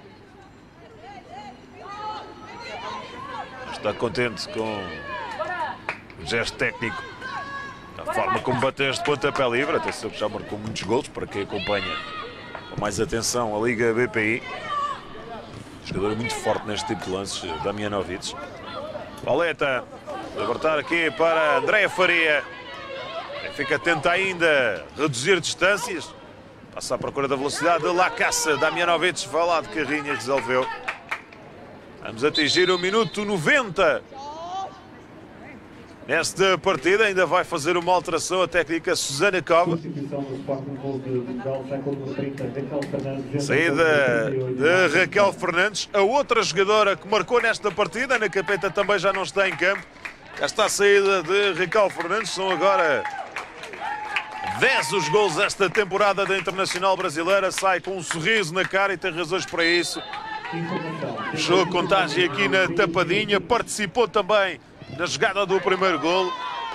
Está contente com o gesto técnico. A forma como bateu este pontapé livre, até se já marcou muitos golos, para quem acompanha com mais atenção a Liga BPI. Jogador muito forte neste tipo de lances, Damjanovic. Pauleta, libertar aqui para Andréa Faria. Fica tenta ainda reduzir distâncias. Passa à procura da velocidade de Lacasse. Damjanovic vai lá de carrinha, resolveu. Vamos atingir o minuto 90. Nesta partida ainda vai fazer uma alteração a técnica Susana Cova. Saída de Raquel Fernandes, a outra jogadora que marcou nesta partida. Ana Capeta também já não está em campo. Já está a saída de Raquel Fernandes. São agora 10 os gols esta temporada da Internacional Brasileira. Sai com um sorriso na cara e tem razões para isso. Fechou a contagem aqui na tapadinha. Participou também na jogada do primeiro golo.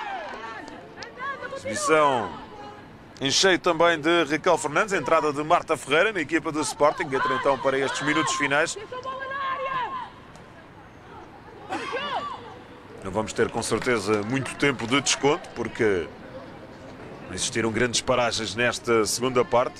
Exibição em cheio também de Raquel Fernandes. Entrada de Marta Ferreira na equipa do Sporting. Entra então para estes minutos finais. Não vamos ter com certeza muito tempo de desconto, porque não existiram grandes paragens nesta segunda parte.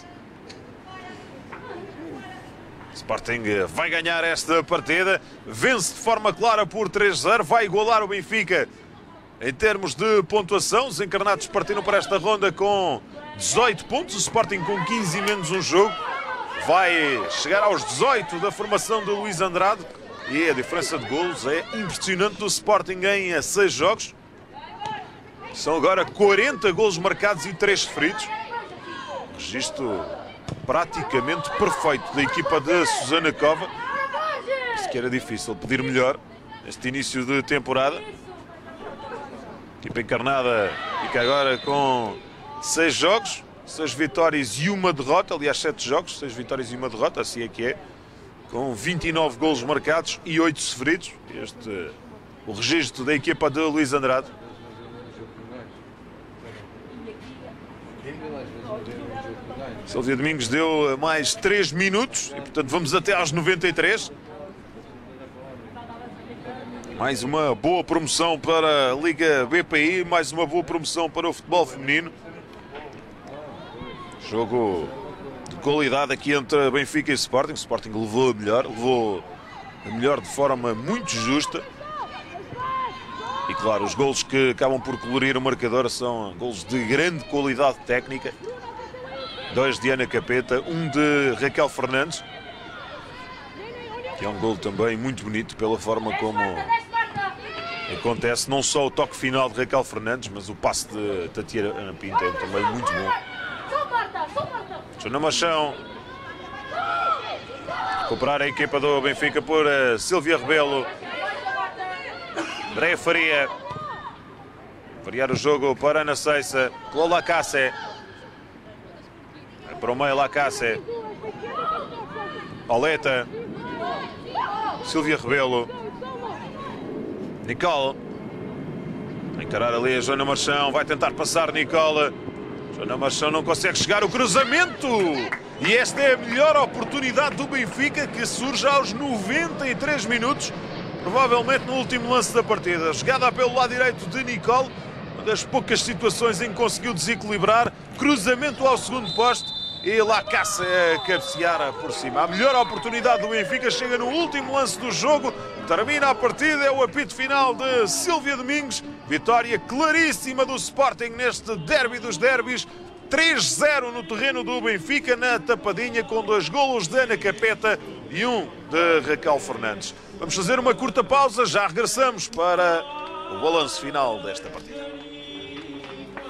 O Sporting vai ganhar esta partida, vence de forma clara por 3-0, vai igualar o Benfica em termos de pontuação. Os encarnados partiram para esta ronda com 18 pontos, o Sporting com 15 e menos um jogo. Vai chegar aos 18 da formação de Luís Andrade e a diferença de golos é impressionante do Sporting em 6 jogos. São agora 40 golos marcados e 3 sofridos. Registro praticamente perfeito da equipa de Susana Cova. Disse que era difícil pedir melhor neste início de temporada. A equipa encarnada fica agora com 6 jogos, 6 vitórias e 1 derrota. Aliás, 7 jogos, 6 vitórias e 1 derrota, assim é que é. Com 29 golos marcados e 8 sofridos. O registro da equipa de Luís Andrade. Silvia Domingos deu mais 3 minutos e, portanto, vamos até aos 93. Mais uma boa promoção para a Liga BPI, mais uma boa promoção para o futebol feminino. Jogo de qualidade aqui entre Benfica e Sporting. O Sporting levou a melhor de forma muito justa. E, claro, os golos que acabam por colorir o marcador são golos de grande qualidade técnica. 2 de Ana Capeta, 1 de Raquel Fernandes. Que é um golo também muito bonito pela forma como acontece. Não só o toque final de Raquel Fernandes, mas o passe de Tatiana Pinto é também muito bom. Joana Machão. Recuperar a equipa do Benfica por Silvia Rebelo. Andréa Faria. Variar o jogo para Ana Seiça. Lola Cássé. Para o meio, Lacasse. Pauleta. Silvia Rebelo. Nicole. Encarar ali a Joana Marchão. Vai tentar passar Nicole. Joana Marchão não consegue chegar. O cruzamento. E esta é a melhor oportunidade do Benfica, que surge aos 93 minutos. Provavelmente no último lance da partida. Jogada pelo lado direito de Nicole. Uma das poucas situações em que conseguiu desequilibrar. Cruzamento ao segundo poste. E Lacasse a cabecear por cima. A melhor oportunidade do Benfica chega no último lance do jogo. Termina a partida, é o apito final de Silvia Domingos. Vitória claríssima do Sporting neste derby dos derbys. 3-0 no terreno do Benfica, na Tapadinha, com 2 golos de Ana Capeta e 1 de Raquel Fernandes. Vamos fazer uma curta pausa, já regressamos para o balanço final desta partida.